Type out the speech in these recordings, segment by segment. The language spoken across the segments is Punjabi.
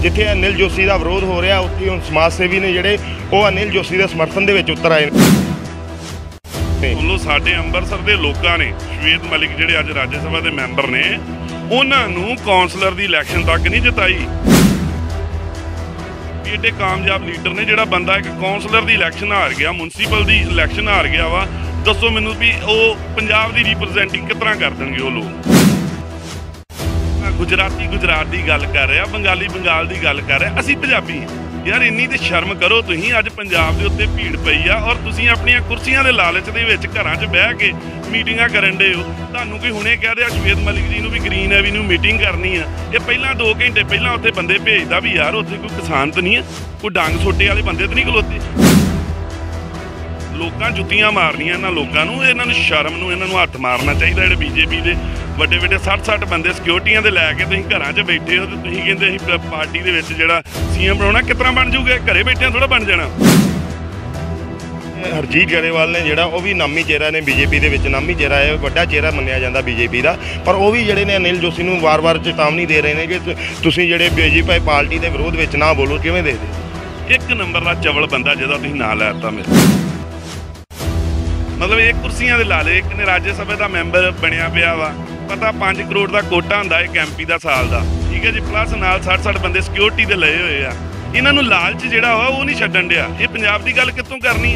जिथे अनिल जोशी का विरोध हो रहा उत्थे हुण समाज सेवी ने जिहड़े वो अनिल जोशी के समर्थन दे विच उतर आए ਵੱਲੋਂ ਸਾਡੇ ਅੰਮ੍ਰਿਤਸਰ ਦੇ ਲੋਕਾਂ ਨੇ ਸ਼ਵੇਤ ਮਲਿਕ ਜਿਹੜੇ ਅੱਜ ਰਾਜ ਸਭਾ ਦੇ ਮੈਂਬਰ ਨੇ ਉਹਨਾਂ ਨੂੰ ਕੌਂਸਲਰ ਦੀ ਇਲੈਕਸ਼ਨ ਤੱਕ ਨਹੀਂ ਜਿਤਾਈ। ਏਡੇ ਕਾਮਯਾਬ ਲੀਡਰ ਨੇ ਜਿਹੜਾ ਬੰਦਾ ਇੱਕ ਕੌਂਸਲਰ ਦੀ ਇਲੈਕਸ਼ਨ ਹਾਰ ਗਿਆ, ਮੁਨਸੀਪਲ ਦੀ ਇਲੈਕਸ਼ਨ ਹਾਰ ਗਿਆ ਵਾ, ਦੱਸੋ ਮੈਨੂੰ ਵੀ ਉਹ ਪੰਜਾਬ ਦੀ ਰਿਪਰੈਜ਼ੈਂਟਿੰਗ ਕਿਸ ਤਰ੍ਹਾਂ ਕਰ ਦੇਣਗੇ ਉਹ ਲੋਕ। ਗੁਜਰਾਤੀ ਗੁਜਰਾਤ ਦੀ ਗੱਲ ਕਰ ਰਿਹਾ, ਬੰਗਾਲੀ ਬੰਗਾਲ ਦੀ ਗੱਲ ਕਰ ਰਿਹਾ, ਅਸੀਂ ਪੰਜਾਬੀ यार इन्नी तो शर्म करो। तुसीं अज पंजाब के उत्ते भीड़ पई आ और तुसीं अपनियां कुर्सियां दे लालच दे विच घरां 'च बह के मीटिंगां करन दे हो। तुहानूं कोई हुणे कह दिया शवेत मलिक जी नूं भी ग्रीन एवेन्यू मीटिंग करनी है, ये पहलां 2 घंटे पहलां उत्थे बंदे भेजदा भी यार उत्थे कोई किसान तो नहीं है, कोई डंग सोटे वाले बंदे तो नहीं खलोते। लोकां जुत्तियां मारनियां इन्हां लोकां नूं, इन्हां नूं शर्म नूं इन्हां नूं हत्थ मारना चाहिए। जिहड़े बीजेपी दे ਵੱਡੇ 60 ਬੰਦੇ ਸਿਕਿਉਰਟੀਆਂ ਦੇ ਲੈ ਕੇ ਤੁਸੀਂ ਘਰਾਂ 'ਚ ਬੈਠੇ ਹੋ ਤੇ ਤੁਸੀਂ ਕਹਿੰਦੇ ਅਸੀਂ ਪਾਰਟੀ ਦੇ ਵਿੱਚ ਜਿਹੜਾ ਸੀਐਮ ਬਣਾਉਣਾ, ਕਿਸ ਤਰ੍ਹਾਂ ਬਣ ਜਾਊਗਾ? ਘਰੇ ਬੈਠਿਆਂ ਥੋੜਾ ਬਣ ਜਾਣਾ। ਹਰਜੀਤ ਗਰੇਵਾਲ ਨੇ ਜਿਹੜਾ ਉਹ ਵੀ ਨਾਮੀ ਚਿਹਰਾ ਨੇ ਬੀਜੇਪੀ ਦੇ ਵਿੱਚ, ਨਾਮੀ ਚਿਹਰਾ ਹੈ, ਵੱਡਾ ਚਿਹਰਾ ਮੰਨਿਆ ਜਾਂਦਾ ਬੀਜੇਪੀ ਦਾ, ਪਰ ਉਹ ਵੀ ਜਿਹੜੇ ਨੇ ਅਨਿਲ ਜੋਸ਼ੀ ਨੂੰ ਵਾਰ-ਵਾਰ ਚੇਤਾਵਨੀ ਦੇ ਰਹੇ ਨੇ ਕਿ ਤੁਸੀਂ ਜਿਹੜੇ ਬੀਜੇਪੀ ਪਾਰਟੀ ਦੇ ਵਿਰੋਧ ਵਿੱਚ ਨਾ ਬੋਲੋ। ਕਿਵੇਂ ਦੇਖਦੇ? ਇੱਕ ਨੰਬਰ ਦਾ ਚਵਲ ਬੰਦਾ ਜਿਹਦਾ ਤੁਸੀਂ ਨਾਂ ਲੈ ਦਿੱਤਾ ਮੇਰੇ, ਮਤਲਬ ਇਹ ਕੁਰਸੀਆਂ ਦੇ ਲਾਲੇ। ਇੱਕ ਨੇ ਰਾਜ ਸਭਾ ਦਾ ਮੈਂਬਰ ਬਣਿਆ ਪਿਆ ਵਾ, ਪਤਾ 5 ਕਰੋੜ ਦਾ ਕੋਟਾ ਹੁੰਦਾ ਇੱਕ MP ਦਾ ਸਾਲ ਦਾ, ਠੀਕ ਹੈ ਜੀ, ਪਲੱਸ ਨਾਲ 60 ਬੰਦੇ ਸਿਕਿਉਰਿਟੀ ਦੇ ਲਏ ਹੋਏ ਆ। ਇਹਨਾਂ ਨੂੰ ਲਾਲਚ ਜਿਹੜਾ ਵਾ ਉਹ ਨਹੀਂ ਛੱਡਣ ਡਿਆ। ਇਹ ਪੰਜਾਬ ਦੀ ਗੱਲ ਕਿੱਥੋਂ ਕਰਨੀ?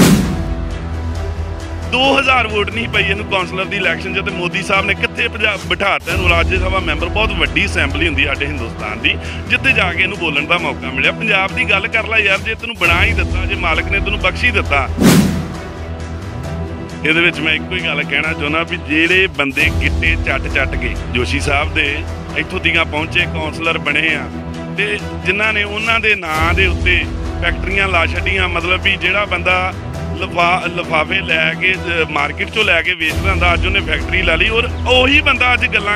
2000 ਵੋਟ ਨਹੀਂ ਪਈ ਇਹਨੂੰ ਕੌਂਸਲਰ ਦੀ ਇਲੈਕਸ਼ਨ 'ਚ, ਤੇ ਮੋਦੀ ਸਾਹਿਬ ਨੇ ਕਿੱਥੇ ਬਿਠਾਤਾ ਇਹਨੂੰ ਰਾਜ ਸਭਾ ਮੈਂਬਰ। ਬਹੁਤ ਵੱਡੀ ਅਸੈਂਬਲੀ ਹੁੰਦੀ ਸਾਡੇ ਹਿੰਦੁਸਤਾਨ ਦੀ, ਜਿੱਥੇ ਜਾ ਕੇ ਇਹਨੂੰ ਬੋਲਣ ਦਾ ਮੌਕਾ ਮਿਲਿਆ। ਪੰਜਾਬ ਦੀ ਗੱਲ ਕਰ ਲੈ ਯਾਰ, ਜੇ ਤੈਨੂੰ ਬਣਾ ਹੀ ਦਿੱਤਾ, ਜੇ ਮਾਲਕ ਨੇ ਤੈਨੂੰ ਬਖਸ਼ੀ ਦਿੱਤਾ। ਇਹਦੇ ਵਿੱਚ ਮੈਂ ਇੱਕੋ ਹੀ ਗੱਲ ਕਹਿਣਾ ਚਾਹੁੰਦਾ ਵੀ ਜਿਹੜੇ ਬੰਦੇ ਗਿੱਟੇ ਚੱਟ ਕੇ ਜੋਸ਼ੀ ਸਾਹਿਬ ਦੇ ਇੱਥੋਂ ਤੀਕਾਂ ਪਹੁੰਚੇ, ਕੌਂਸਲਰ ਬਣੇ ਆ, ਤੇ ਜਿਨ੍ਹਾਂ ਨੇ ਉਹਨਾਂ ਦੇ ਨਾਂ ਦੇ ਉੱਤੇ ਫੈਕਟਰੀਆਂ ਲਾ ਛੱਡੀਆਂ, ਮਤਲਬ ਵੀ ਜਿਹੜਾ ਬੰਦਾ ਲਿਫਾਫੇ ਲੈ ਕੇ ਮਾਰਕੀਟ 'ਚੋਂ ਲੈ ਕੇ ਵੇਚਦਾ ਹੁੰਦਾ, ਅੱਜ ਉਹਨੇ ਫੈਕਟਰੀ ਲਾ ਲਈ। ਔਰ ਉਹੀ ਬੰਦਾ ਅੱਜ ਗੱਲਾਂ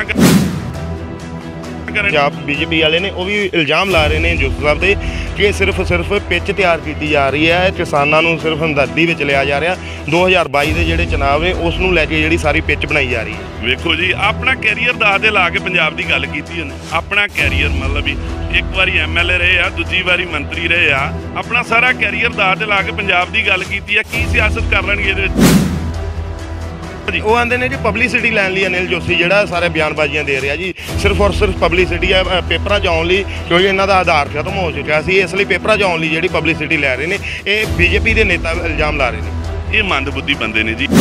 ਪੰਜਾਬ ਬੀਜੇਪੀ ਵਾਲੇ ਨੇ ਉਹ ਵੀ ਇਲਜ਼ਾਮ ਲਾ ਰਹੇ ਨੇ ਜੋਸ਼ੀ ਸਾਹਿਬ ਦੇ ਕਿ ਸਿਰਫ ਪਿੱਚ ਤਿਆਰ ਕੀਤੀ ਜਾ ਰਹੀ ਹੈ, ਕਿਸਾਨਾਂ ਨੂੰ ਸਿਰਫ ਹਮਦਰਦੀ ਵਿੱਚ ਲਿਆ ਜਾ ਰਿਹਾ। 2022 ਦੇ ਜਿਹੜੇ ਚੁਣਾਵ ਨੇ ਉਸ ਨੂੰ ਲੈ ਕੇ ਜਿਹੜੀ ਸਾਰੀ ਪਿੱਚ ਬਣਾਈ ਜਾ ਰਹੀ ਹੈ। ਵੇਖੋ ਜੀ, ਆਪਣਾ ਕੈਰੀਅਰ ਦਾਅ ਤੇ ਲਾ ਕੇ ਪੰਜਾਬ ਦੀ ਗੱਲ ਕੀਤੀ ਉਹਨੇ। ਆਪਣਾ ਕੈਰੀਅਰ ਮਤਲਬ ਵੀ ਇੱਕ ਵਾਰੀ MLA ਰਹੇ ਆ, ਦੂਜੀ ਵਾਰੀ ਮੰਤਰੀ ਰਹੇ ਆ, ਆਪਣਾ ਸਾਰਾ ਕੈਰੀਅਰ ਦਾਅ ਤੇ ਲਾ ਕੇ ਪੰਜਾਬ ਦੀ ਗੱਲ ਕੀਤੀ ਆ। ਕੀ ਸਿਆਸਤ ਕਰ ਲੈਣਗੇ ਇਹਦੇ ਵਿੱਚ? ਉਹ ਆਂਦੇ ਨੇ ਜੀ ਪਬਲਿਸਿਟੀ ਲੈਣ ਲਈ ਅਨਿਲ ਜੋਸ਼ੀ ਜਿਹੜਾ ਸਾਰੇ ਬਿਆਨਬਾਜ਼ੀਆਂ ਦੇ ਰਿਹਾ ਜੀ, ਸਿਰਫ ਔਰ ਸਿਰਫ ਪਬਲਿਸਿਟੀ ਹੈ, ਪੇਪਰਾਂ 'ਚ ਆਉਣ ਲਈ, ਕਿਉਂਕਿ ਇਹਨਾਂ ਦਾ ਆਧਾਰ ਖਤਮ ਹੋ ਚੁੱਕਿਆ ਸੀ, ਇਸ ਲਈ ਪੇਪਰਾਂ 'ਚ ਆਉਣ ਲਈ ਜਿਹੜੀ ਪਬਲਿਸਿਟੀ ਲੈ ਰਹੇ ਨੇ। ਇਹ ਬੀਜੇਪੀ ਦੇ ਨੇਤਾ ਇਲਜ਼ਾਮ ਲਾ ਰਹੇ ਨੇ। ਇਹ ਮੰਦਬੁੱਧੀ ਬੰਦੇ ਨੇ ਜੀ।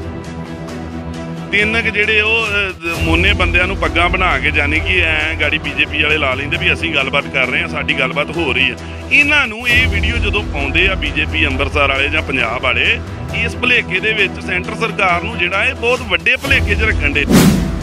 3 ਜਿਹੜੇ ਉਹ ਮੋਨੇ ਬੰਦਿਆਂ ਨੂੰ ਪੱਗਾਂ ਬਣਾ ਕੇ, ਜਾਨੀ ਕਿ ਐਂ ਗਾੜੀ ਬੀਜੇਪੀ ਵਾਲੇ ਲਾ ਲੈਂਦੇ ਵੀ ਅਸੀਂ ਗੱਲਬਾਤ ਕਰ ਰਹੇ ਹਾਂ, ਸਾਡੀ ਗੱਲਬਾਤ ਹੋ ਰਹੀ ਹੈ। ਇਹਨਾਂ ਨੂੰ ਇਹ ਵੀਡੀਓ ਜਦੋਂ ਪਾਉਂਦੇ ਆ ਬੀਜੇਪੀ ਅੰਮ੍ਰਿਤਸਰ ਵਾਲੇ ਜਾਂ ਪੰਜਾਬ ਵਾਲੇ, ਇਸ ਭੁਲੇਖੇ ਦੇ ਵਿੱਚ ਸੈਂਟਰ ਸਰਕਾਰ ਨੂੰ ਜਿਹੜਾ ਇਹ ਬਹੁਤ ਵੱਡੇ ਭੁਲੇਖੇ 'ਚ ਰੱਖਣ ਦੇ।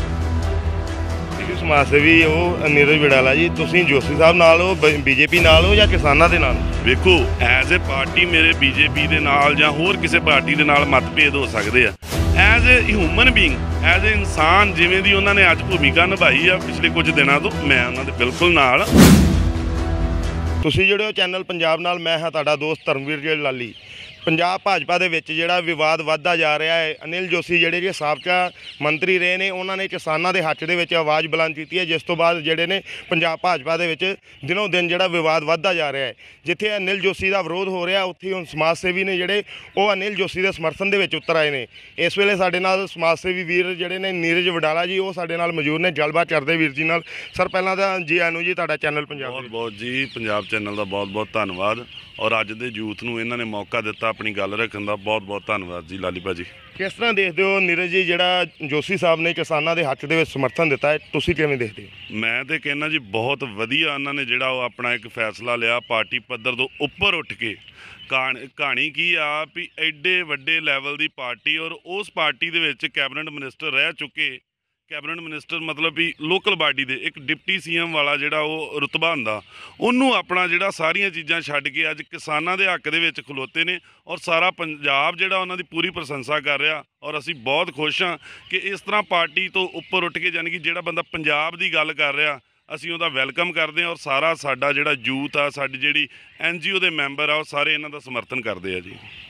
ਸਮਾਜ ਸੇਵੀ ਉਹ ਨੀਰਜ ਵਡਾਲਾ ਜੀ, ਤੁਸੀਂ ਜੋਸ਼ੀ ਸਾਹਿਬ ਨਾਲ ਹੋ, ਬੀਜੇਪੀ ਨਾਲ ਹੋ ਜਾਂ ਕਿਸਾਨਾਂ ਦੇ ਨਾਲ? ਵੇਖੋ, ਐਜ਼ ਏ ਪਾਰਟੀ ਮੇਰੇ ਬੀਜੇਪੀ ਦੇ ਨਾਲ ਜਾਂ ਹੋਰ ਕਿਸੇ ਪਾਰਟੀ ਦੇ ਨਾਲ ਮਤਭੇਦ ਹੋ ਸਕਦੇ ਆ। As a human being, as a ਇਨਸਾਨ, ਜਿਵੇਂ ਦੀ ਉਹਨਾਂ ਨੇ ਅੱਜ ਭੂਮਿਕਾ ਨਿਭਾਈ ਆ ਪਿਛਲੇ ਕੁਝ ਦਿਨਾਂ ਤੋਂ, ਮੈਂ ਉਹਨਾਂ ਦੇ ਬਿਲਕੁਲ ਨਾਲ। ਤੁਸੀਂ ਜਿਹੜੇ ਹੋ ਚੈਨਲ ਪੰਜਾਬ ਨਾਲ, ਮੈਂ ਹਾਂ ਤੁਹਾਡਾ ਦੋਸਤ ਧਰਮਵੀਰ ਜੀ ਲਾਲੀ। ਪੰਜਾਬ ਭਾਜਪਾ ਦੇ ਵਿੱਚ ਜਿਹੜਾ ਵਿਵਾਦ ਵੱਧਦਾ ਜਾ ਰਿਹਾ ਹੈ, ਅਨਿਲ ਜੋਸ਼ੀ ਜਿਹੜੇ ਕਿ ਸਾਬਕਾ ਮੰਤਰੀ ਰਹੇ ਨੇ, ਉਹਨਾਂ ਨੇ ਕਿਸਾਨਾਂ ਦੇ ਹੱਕ ਦੇ ਵਿੱਚ ਆਵਾਜ਼ ਬੁਲੰਦ ਕੀਤੀ ਹੈ, ਜਿਸ ਤੋਂ ਬਾਅਦ ਜਿਹੜੇ ਨੇ ਪੰਜਾਬ ਭਾਜਪਾ ਦੇ ਵਿੱਚ ਦਿਨੋਂ ਦਿਨ ਜਿਹੜਾ ਵਿਵਾਦ ਵੱਧਦਾ ਜਾ ਰਿਹਾ ਹੈ। ਜਿੱਥੇ ਅਨਿਲ ਜੋਸ਼ੀ ਦਾ ਵਿਰੋਧ ਹੋ ਰਿਹਾ ਉੱਥੇ ਹੁਣ ਸਮਾਜ ਸੇਵੀ ਨੇ ਜਿਹੜੇ ਉਹ ਅਨਿਲ ਜੋਸ਼ੀ ਦੇ ਸਮਰਥਨ ਦੇ ਵਿੱਚ ਉਤਰ ਆਏ ਨੇ। ਇਸ ਵੇਲੇ ਸਾਡੇ ਨਾਲ ਸਮਾਜ ਸੇਵੀ ਵੀਰ ਜਿਹੜੇ ਨੇ ਨੀਰਜ ਵਡਾਲਾ ਜੀ, ਉਹ ਸਾਡੇ ਨਾਲ ਮੌਜੂਦ ਨੇ। ਗੱਲਬਾਤ ਕਰਦੇ ਵੀਰ ਜੀ ਨਾਲ। ਸਰ ਪਹਿਲਾਂ ਤਾਂ ਜੀ ਆਇਆਂ ਨੂੰ ਜੀ ਤੁਹਾਡਾ ਚੈਨਲ ਪੰਜਾਬ। ਬਹੁਤ ਜੀ, ਪੰਜਾਬ ਚੈਨਲ ਦਾ ਬਹੁਤ ਧੰਨਵਾਦ, ਔਰ ਅੱਜ ਦੇ ਯੂਥ ਨੂੰ ਇਹਨਾਂ ਨੇ ਮੌਕਾ ਦਿੱਤਾ ਆਪਣੀ ਗੱਲ ਰੱਖਣ ਦਾ, ਬਹੁਤ ਧੰਨਵਾਦ ਜੀ ਲਾਲੀ ਭਾਜੀ। ਕਿਸ ਤਰ੍ਹਾਂ ਦੇਖਦੇ ਹੋ ਨੀਰਜ ਜੀ, ਜਿਹੜਾ ਜੋਸ਼ੀ ਸਾਹਿਬ ਨੇ ਕਿਸਾਨਾਂ ਦੇ ਹੱਕ ਦੇ ਵਿੱਚ ਸਮਰਥਨ ਦਿੱਤਾ ਹੈ, ਤੁਸੀਂ ਕਿਵੇਂ ਦੇਖਦੇ ਹੋ? ਮੈਂ ਤੇ ਕਹਿੰਦਾ ਜੀ ਬਹੁਤ ਵਧੀਆ ਉਹਨਾਂ ਨੇ ਜਿਹੜਾ ਉਹ ਆਪਣਾ ਇੱਕ ਫੈਸਲਾ ਲਿਆ, ਪਾਰਟੀ ਪੱਧਰ ਤੋਂ ਉੱਪਰ ਉੱਠ ਕੇ। ਕਹਾਣੀ ਕੀ ਆ ਵੀ ਐਡੇ ਵੱਡੇ ਲੈਵਲ ਦੀ ਪਾਰਟੀ, ਔਰ ਉਸ ਪਾਰਟੀ ਦੇ ਵਿੱਚ ਕੈਬਨਿਟ ਮਿਨਿਸਟਰ ਰਹਿ ਚੁੱਕੇ, ਕੈਬਨਿਟ ਮਿਨਿਸਟਰ ਮਤਲਬ ਵੀ ਲੋਕਲ ਬਾਡੀ ਦੇ ਇੱਕ ਡਿਪਟੀ CM ਵਾਲਾ ਜਿਹੜਾ ਉਹ ਰੁਤਬਾ ਹੁੰਦਾ, ਉਹਨੂੰ ਆਪਣਾ ਜਿਹੜਾ ਸਾਰੀਆਂ ਚੀਜ਼ਾਂ ਛੱਡ ਕੇ ਅੱਜ ਕਿਸਾਨਾਂ ਦੇ ਹੱਕ ਦੇ ਵਿੱਚ ਖਲੋਤੇ ਨੇ। ਔਰ ਸਾਰਾ ਪੰਜਾਬ ਜਿਹੜਾ ਉਹਨਾਂ ਦੀ ਪੂਰੀ ਪ੍ਰਸ਼ੰਸਾ ਕਰ ਰਿਹਾ, ਔਰ ਅਸੀਂ ਬਹੁਤ ਖੁਸ਼ ਹਾਂ ਕਿ ਇਸ ਤਰ੍ਹਾਂ ਪਾਰਟੀ ਤੋਂ ਉੱਪਰ ਉੱਠ ਕੇ, ਯਾਨੀ ਕਿ ਜਿਹੜਾ ਬੰਦਾ ਪੰਜਾਬ ਦੀ ਗੱਲ ਕਰ ਰਿਹਾ, ਅਸੀਂ ਉਹਦਾ ਵੈਲਕਮ ਕਰਦੇ ਹਾਂ। ਔਰ ਸਾਰਾ ਸਾਡਾ ਜਿਹੜਾ ਯੂਥ ਆ, ਸਾਡੀ ਜਿਹੜੀ NGO ਦੇ ਮੈਂਬਰ ਆ, ਉਹ ਸਾਰੇ ਇਹਨਾਂ ਦਾ ਸਮਰਥਨ ਕਰਦੇ ਆ ਜੀ।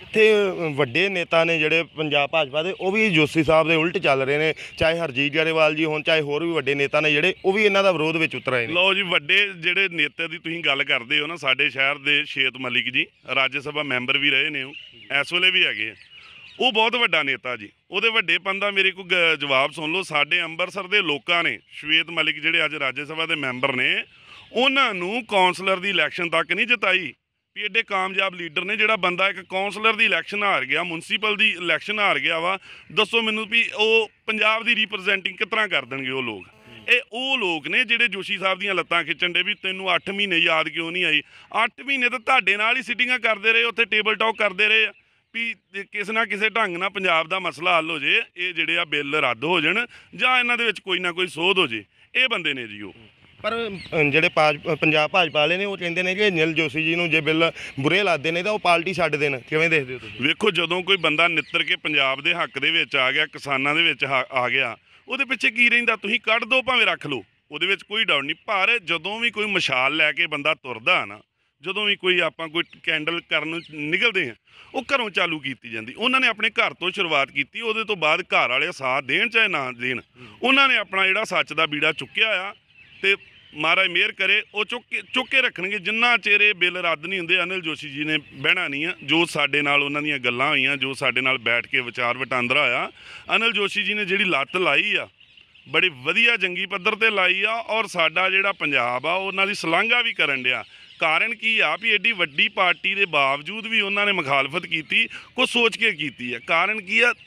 ਇੱਥੇ ਵੱਡੇ ਨੇਤਾ ਨੇ ਜਿਹੜੇ ਪੰਜਾਬ ਭਾਜਪਾ ਦੇ, ਉਹ ਵੀ ਜੋਸ਼ੀ ਸਾਹਿਬ ਦੇ ਉਲਟ ਚੱਲ ਰਹੇ ਨੇ, ਚਾਹੇ ਹਰਜੀਤ ਗਰੇਵਾਲ ਜੀ ਹੋਣ, ਚਾਹੇ ਹੋਰ ਵੀ ਵੱਡੇ ਨੇਤਾ ਨੇ ਜਿਹੜੇ, ਉਹ ਵੀ ਇਹਨਾਂ ਦਾ ਵਿਰੋਧ ਵਿੱਚ ਉਤਰ ਆਏ ਨੇ। ਲਓ ਜੀ, ਵੱਡੇ ਜਿਹੜੇ ਨੇਤਾ ਦੀ ਤੁਸੀਂ ਗੱਲ ਕਰਦੇ ਹੋ ਨਾ, ਸਾਡੇ ਸ਼ਹਿਰ ਦੇ ਸ਼ੇਤ ਮਲਿਕ ਜੀ ਰਾਜ ਸਭਾ ਮੈਂਬਰ ਵੀ ਰਹੇ ਨੇ, ਉਹ ਇਸ ਵੇਲੇ ਵੀ ਹੈਗੇ ਆ। ਉਹ ਬਹੁਤ ਵੱਡਾ ਨੇਤਾ ਜੀ, ਉਹਦੇ ਵੱਡੇਪਨ ਦਾ ਮੇਰੇ ਕੋਲ ਜਵਾਬ ਸੁਣ ਲਓ। ਸਾਡੇ ਅੰਮ੍ਰਿਤਸਰ ਦੇ ਲੋਕਾਂ ਨੇ ਸ਼ਵੇਤ ਮਲਿਕ ਜਿਹੜੇ ਅੱਜ ਰਾਜ ਸਭਾ ਦੇ ਮੈਂਬਰ ਨੇ, ਉਹਨਾਂ ਨੂੰ ਕੌਂਸਲਰ ਦੀ ਇਲੈਕਸ਼ਨ ਤੱਕ ਨਹੀਂ ਜਿਤਾਈ। ਵੀ ਐਡੇ ਕਾਮਯਾਬ ਲੀਡਰ ਨੇ, ਜਿਹੜਾ ਬੰਦਾ ਇੱਕ ਕੌਂਸਲਰ ਦੀ ਇਲੈਕਸ਼ਨ ਹਾਰ ਗਿਆ, ਮੁਨਸੀਪਲ ਦੀ ਇਲੈਕਸ਼ਨ ਹਾਰ ਗਿਆ ਵਾ, ਦੱਸੋ ਮੈਨੂੰ ਵੀ ਉਹ ਪੰਜਾਬ ਦੀ ਰਿਪਰੈਜ਼ੈਂਟਿੰਗ ਕਿਸ ਤਰ੍ਹਾਂ ਕਰ ਦੇਣਗੇ ਉਹ ਲੋਕ? ਇਹ ਉਹ ਲੋਕ ਨੇ ਜਿਹੜੇ ਜੋਸ਼ੀ ਸਾਹਿਬ ਦੀਆਂ ਲੱਤਾਂ ਖਿੱਚਣ ਦੇ ਵੀ ਤੈਨੂੰ 8 ਮਹੀਨੇ ਯਾਦ ਕਿਉਂ ਨਹੀਂ ਆਈ। 8 ਮਹੀਨੇ ਤਾਂ ਤੁਹਾਡੇ ਨਾਲ ਹੀ ਸਿਟਿੰਗਾਂ ਕਰਦੇ ਰਹੇ, ਉੱਥੇ ਟੇਬਲ ਟਾਕ ਕਰਦੇ ਰਹੇ ਆ ਵੀ ਕਿਸੇ ਨਾ ਕਿਸੇ ਢੰਗ ਨਾਲ ਪੰਜਾਬ ਦਾ ਮਸਲਾ ਹੱਲ ਹੋ ਜੇ, ਇਹ ਜਿਹੜੇ ਆ ਬਿੱਲ ਰੱਦ ਹੋ ਜਾਣ ਜਾਂ ਇਹਨਾਂ ਦੇ ਵਿੱਚ ਕੋਈ ਨਾ ਕੋਈ ਸੋਧ ਹੋ ਜੇ। ਇਹ ਬੰਦੇ ਨੇ ਜੀ ਉਹ। ਪਰ ਜਿਹੜੇ ਪੰਜਾਬ ਭਾਜਪਾ ਵਾਲੇ ਨੇ, ਉਹ ਕਹਿੰਦੇ ਨੇ ਕਿ ਅਨਿਲ ਜੋਸ਼ੀ ਜੀ ਨੂੰ ਜੇ ਬਿੱਲ ਬੁਰੇ ਲੱਗਦੇ ਨੇ ਤਾਂ ਉਹ ਪਾਰਟੀ ਛੱਡ ਦੇਣ। ਕਿਵੇਂ ਦੇਖਦੇ ਹੋ ਤੁਸੀਂ? ਵੇਖੋ, ਜਦੋਂ ਕੋਈ ਬੰਦਾ ਨਿੱਤਰ ਕੇ ਪੰਜਾਬ ਦੇ ਹੱਕ ਦੇ ਵਿੱਚ ਆ ਗਿਆ, ਕਿਸਾਨਾਂ ਦੇ ਵਿੱਚ ਆ ਗਿਆ, ਉਹਦੇ ਪਿੱਛੇ ਕੀ ਰਹਿੰਦਾ? ਤੁਸੀਂ ਕੱਢ ਦਿਓ ਭਾਵੇਂ ਰੱਖ ਲਓ, ਉਹਦੇ ਵਿੱਚ ਕੋਈ ਡਾਊਟ ਨਹੀਂ। ਪਰ ਜਦੋਂ ਵੀ ਕੋਈ ਮਸ਼ਾਲ ਲੈ ਕੇ ਬੰਦਾ ਤੁਰਦਾ ਨਾ, ਜਦੋਂ ਵੀ ਕੋਈ ਆਪਾਂ ਕੋਈ ਕੈਂਡਲ ਕਰਨ ਨੂੰ ਨਿਕਲਦੇ ਆ, ਉਹ ਘਰੋਂ ਚਾਲੂ ਕੀਤੀ ਜਾਂਦੀ। ਉਹਨਾਂ ਨੇ ਆਪਣੇ ਘਰ ਤੋਂ ਸ਼ੁਰੂਆਤ ਕੀਤੀ, ਉਹਦੇ ਤੋਂ ਬਾਅਦ ਘਰ ਵਾਲੇ ਸਾਥ ਦੇਣ ਚਾਹੇ ਨਾ ਦੇਣ, ਉਹਨਾਂ ਨੇ ਆਪਣਾ ਜਿਹੜਾ ਸੱਚ ਦਾ ਬੀੜਾ ਚੁੱਕਿਆ ਆ, ਤੇ ਮਹਾਰਾਜ ਮਿਹਰ ਕਰੇ ਉਹ ਚੁੱਕ ਕੇ ਰੱਖਣਗੇ। ਜਿੰਨਾ ਚਿਰ ਇਹ ਬਿੱਲ ਰੱਦ ਨਹੀਂ ਹੁੰਦੇ, ਅਨਿਲ ਜੋਸ਼ੀ ਜੀ ਨੇ ਬਹਿਣਾ ਨਹੀਂ ਆ। ਜੋ ਸਾਡੇ ਨਾਲ ਉਹਨਾਂ ਦੀਆਂ ਗੱਲਾਂ ਹੋਈਆਂ, ਜੋ ਸਾਡੇ ਨਾਲ ਬੈਠ ਕੇ ਵਿਚਾਰ ਵਟਾਂਦਰਾ ਹੋਇਆ, ਅਨਿਲ ਜੋਸ਼ੀ ਜੀ ਨੇ ਜਿਹੜੀ ਲੱਤ ਲਾਈ ਆ, ਬੜੀ ਵਧੀਆ ਜੰਗੀ ਪੱਧਰ ਤੇ ਲਾਈ ਆ। ਔਰ ਸਾਡਾ ਜਿਹੜਾ ਪੰਜਾਬ ਆ, ਉਹਨਾਂ ਦੀ ਸ਼ਲਾਘਾ ਵੀ ਕਰਨ ਡਿਆ। ਕਾਰਨ ਕੀ ਆ ਵੀ ਐਡੀ ਵੱਡੀ ਪਾਰਟੀ ਦੇ ਬਾਵਜੂਦ ਵੀ ਉਹਨਾਂ ਨੇ ਮੁਖਾਲਫਤ ਕੀਤੀ, ਕੁਛ ਸੋਚ ਕੇ ਕੀਤੀ ਆ। ਕਾਰਨ ਕੀ ਆ?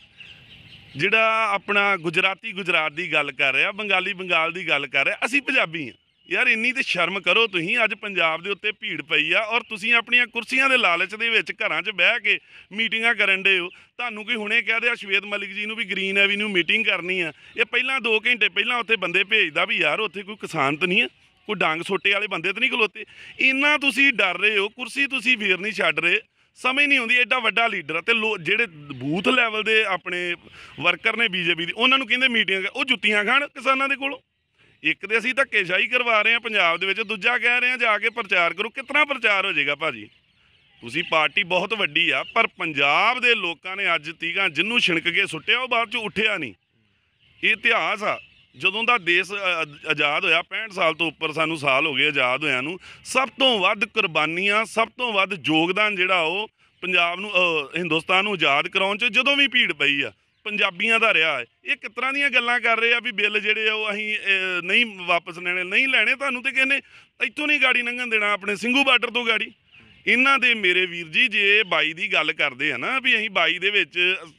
ਜਿਹੜਾ ਆਪਣਾ ਗੁਜਰਾਤੀ ਗੁਜਰਾਤ ਦੀ ਗੱਲ ਕਰ ਰਿਹਾ, ਬੰਗਾਲੀ ਬੰਗਾਲ ਦੀ ਗੱਲ ਕਰ ਰਿਹਾ, ਅਸੀਂ ਪੰਜਾਬੀ ਹਾਂ ਯਾਰ। ਇੰਨੀ ਤੇ ਸ਼ਰਮ ਕਰੋ ਤੁਸੀਂ। ਅੱਜ ਪੰਜਾਬ ਦੇ ਉੱਤੇ ਭੀੜ ਪਈ ਆ, ਔਰ ਤੁਸੀਂ ਆਪਣੀਆਂ ਕੁਰਸੀਆਂ ਦੇ ਲਾਲਚ ਦੇ ਵਿੱਚ ਘਰਾਂ 'ਚ ਬਹਿ ਕੇ ਮੀਟਿੰਗਾਂ ਕਰਨ ਡੇ ਹੋ। ਤੁਹਾਨੂੰ ਕੋਈ ਹੁਣੇ ਕਹਿ ਦਿਆ ਸ਼ਵੇਤ ਮਲਿਕ ਜੀ ਨੂੰ ਵੀ ਗ੍ਰੀਨ ਐਵੀਨਿਊ ਮੀਟਿੰਗ ਕਰਨੀ ਆ, ਇਹ ਪਹਿਲਾਂ 2 ਘੰਟੇ ਪਹਿਲਾਂ ਉੱਥੇ ਬੰਦੇ ਭੇਜਦਾ ਵੀ ਯਾਰ ਉੱਥੇ ਕੋਈ ਕਿਸਾਨ ਤਾਂ ਨਹੀਂ ਆ, ਕੋਈ ਡਾਂਗ ਸੋਟੇ ਵਾਲੇ ਬੰਦੇ ਤਾਂ ਨਹੀਂ ਖਲੋਤੇ। ਇੰਨਾ ਤੁਸੀਂ ਡਰ ਰਹੇ ਹੋ, ਕੁਰਸੀ ਤੁਸੀਂ ਫੇਰ ਨਹੀਂ ਛੱਡ ਰਹੇ। ਸਮਝ ਨਹੀਂ ਆਉਂਦੀ, ਐਡਾ ਵੱਡਾ ਲੀਡਰ ਅਤੇ ਜਿਹੜੇ ਬੂਥ ਲੈਵਲ ਦੇ ਆਪਣੇ ਵਰਕਰ ਨੇ ਬੀਜੇਪੀ ਦੇ, ਉਹਨਾਂ ਨੂੰ ਕਹਿੰਦੇ ਮੀਟਿੰਗ, ਉਹ ਜੁੱਤੀਆਂ ਖਾਣ ਕਿਸਾਨਾਂ ਦੇ ਕੋਲੋਂ। ਇੱਕ ਤੇ ਅਸੀਂ ਧੱਕੇਸ਼ਾਹੀ ਕਰਵਾ ਰਹੇ ਹਾਂ ਪੰਜਾਬ ਦੇ ਵਿੱਚ, ਦੂਜਾ ਕਹਿ ਰਹੇ ਹਾਂ ਜਾ ਕੇ ਪ੍ਰਚਾਰ ਕਰੋ। ਕਿਤਨਾ ਪ੍ਰਚਾਰ ਹੋ ਜਾਏਗਾ ਭਾਜੀ? ਤੁਸੀਂ ਪਾਰਟੀ ਬਹੁਤ ਵੱਡੀ ਆ, ਪਰ ਪੰਜਾਬ ਦੇ ਲੋਕਾਂ ਨੇ ਅੱਜ ਤੀਕਾਂ ਜਿਹਨੂੰ ਛਿਣਕ ਕੇ ਸੁੱਟਿਆ, ਉਹ ਬਾਅਦ 'ਚ ਉੱਠਿਆ ਨਹੀਂ। ਇਹ ਇਤਿਹਾਸ ਆ। ਜਦੋਂ ਦਾ ਦੇਸ਼ ਆਜ਼ਾਦ ਹੋਇਆ, 65 ਸਾਲ ਤੋਂ ਉੱਪਰ ਸਾਨੂੰ ਸਾਲ ਹੋ ਗਏ ਆਜ਼ਾਦ ਹੋਇਆਂ ਨੂੰ, ਸਭ ਤੋਂ ਵੱਧ ਕੁਰਬਾਨੀਆਂ, ਸਭ ਤੋਂ ਵੱਧ ਯੋਗਦਾਨ ਜਿਹੜਾ ਉਹ ਪੰਜਾਬ ਨੂੰ ਹਿੰਦੁਸਤਾਨ ਨੂੰ ਆਜ਼ਾਦ ਕਰਾਉਣ 'ਚ ਜਦੋਂ ਵੀ ਭੀੜ ਪਈ ਆ, ਪੰਜਾਬੀਆਂ ਦਾ ਰਿਹਾ ਹੈ। ਇਹ ਕਿਸ ਤਰ੍ਹਾਂ ਦੀਆਂ ਗੱਲਾਂ ਕਰ ਰਹੇ ਆ ਵੀ ਬਿੱਲ ਜਿਹੜੇ ਆ ਉਹ ਅਸੀਂ ਨਹੀਂ ਵਾਪਸ ਲੈਣੇ, ਨਹੀਂ ਲੈਣੇ। ਤੁਹਾਨੂੰ ਤੇ ਕਹਿੰਦੇ ਇੱਥੋਂ ਨਹੀਂ ਗਾੜੀ ਲੰਘਣ ਦੇਣਾ, ਆਪਣੇ ਸਿੰਘੂ ਬਾਰਡਰ ਤੋਂ ਗਾੜੀ। ਇਹਨਾਂ ਦੇ ਮੇਰੇ ਵੀਰ ਜੀ, ਜੇ 22 ਦੀ ਗੱਲ ਕਰਦੇ ਆ ਨਾ ਵੀ ਅਸੀਂ 22 ਦੇ ਵਿੱਚ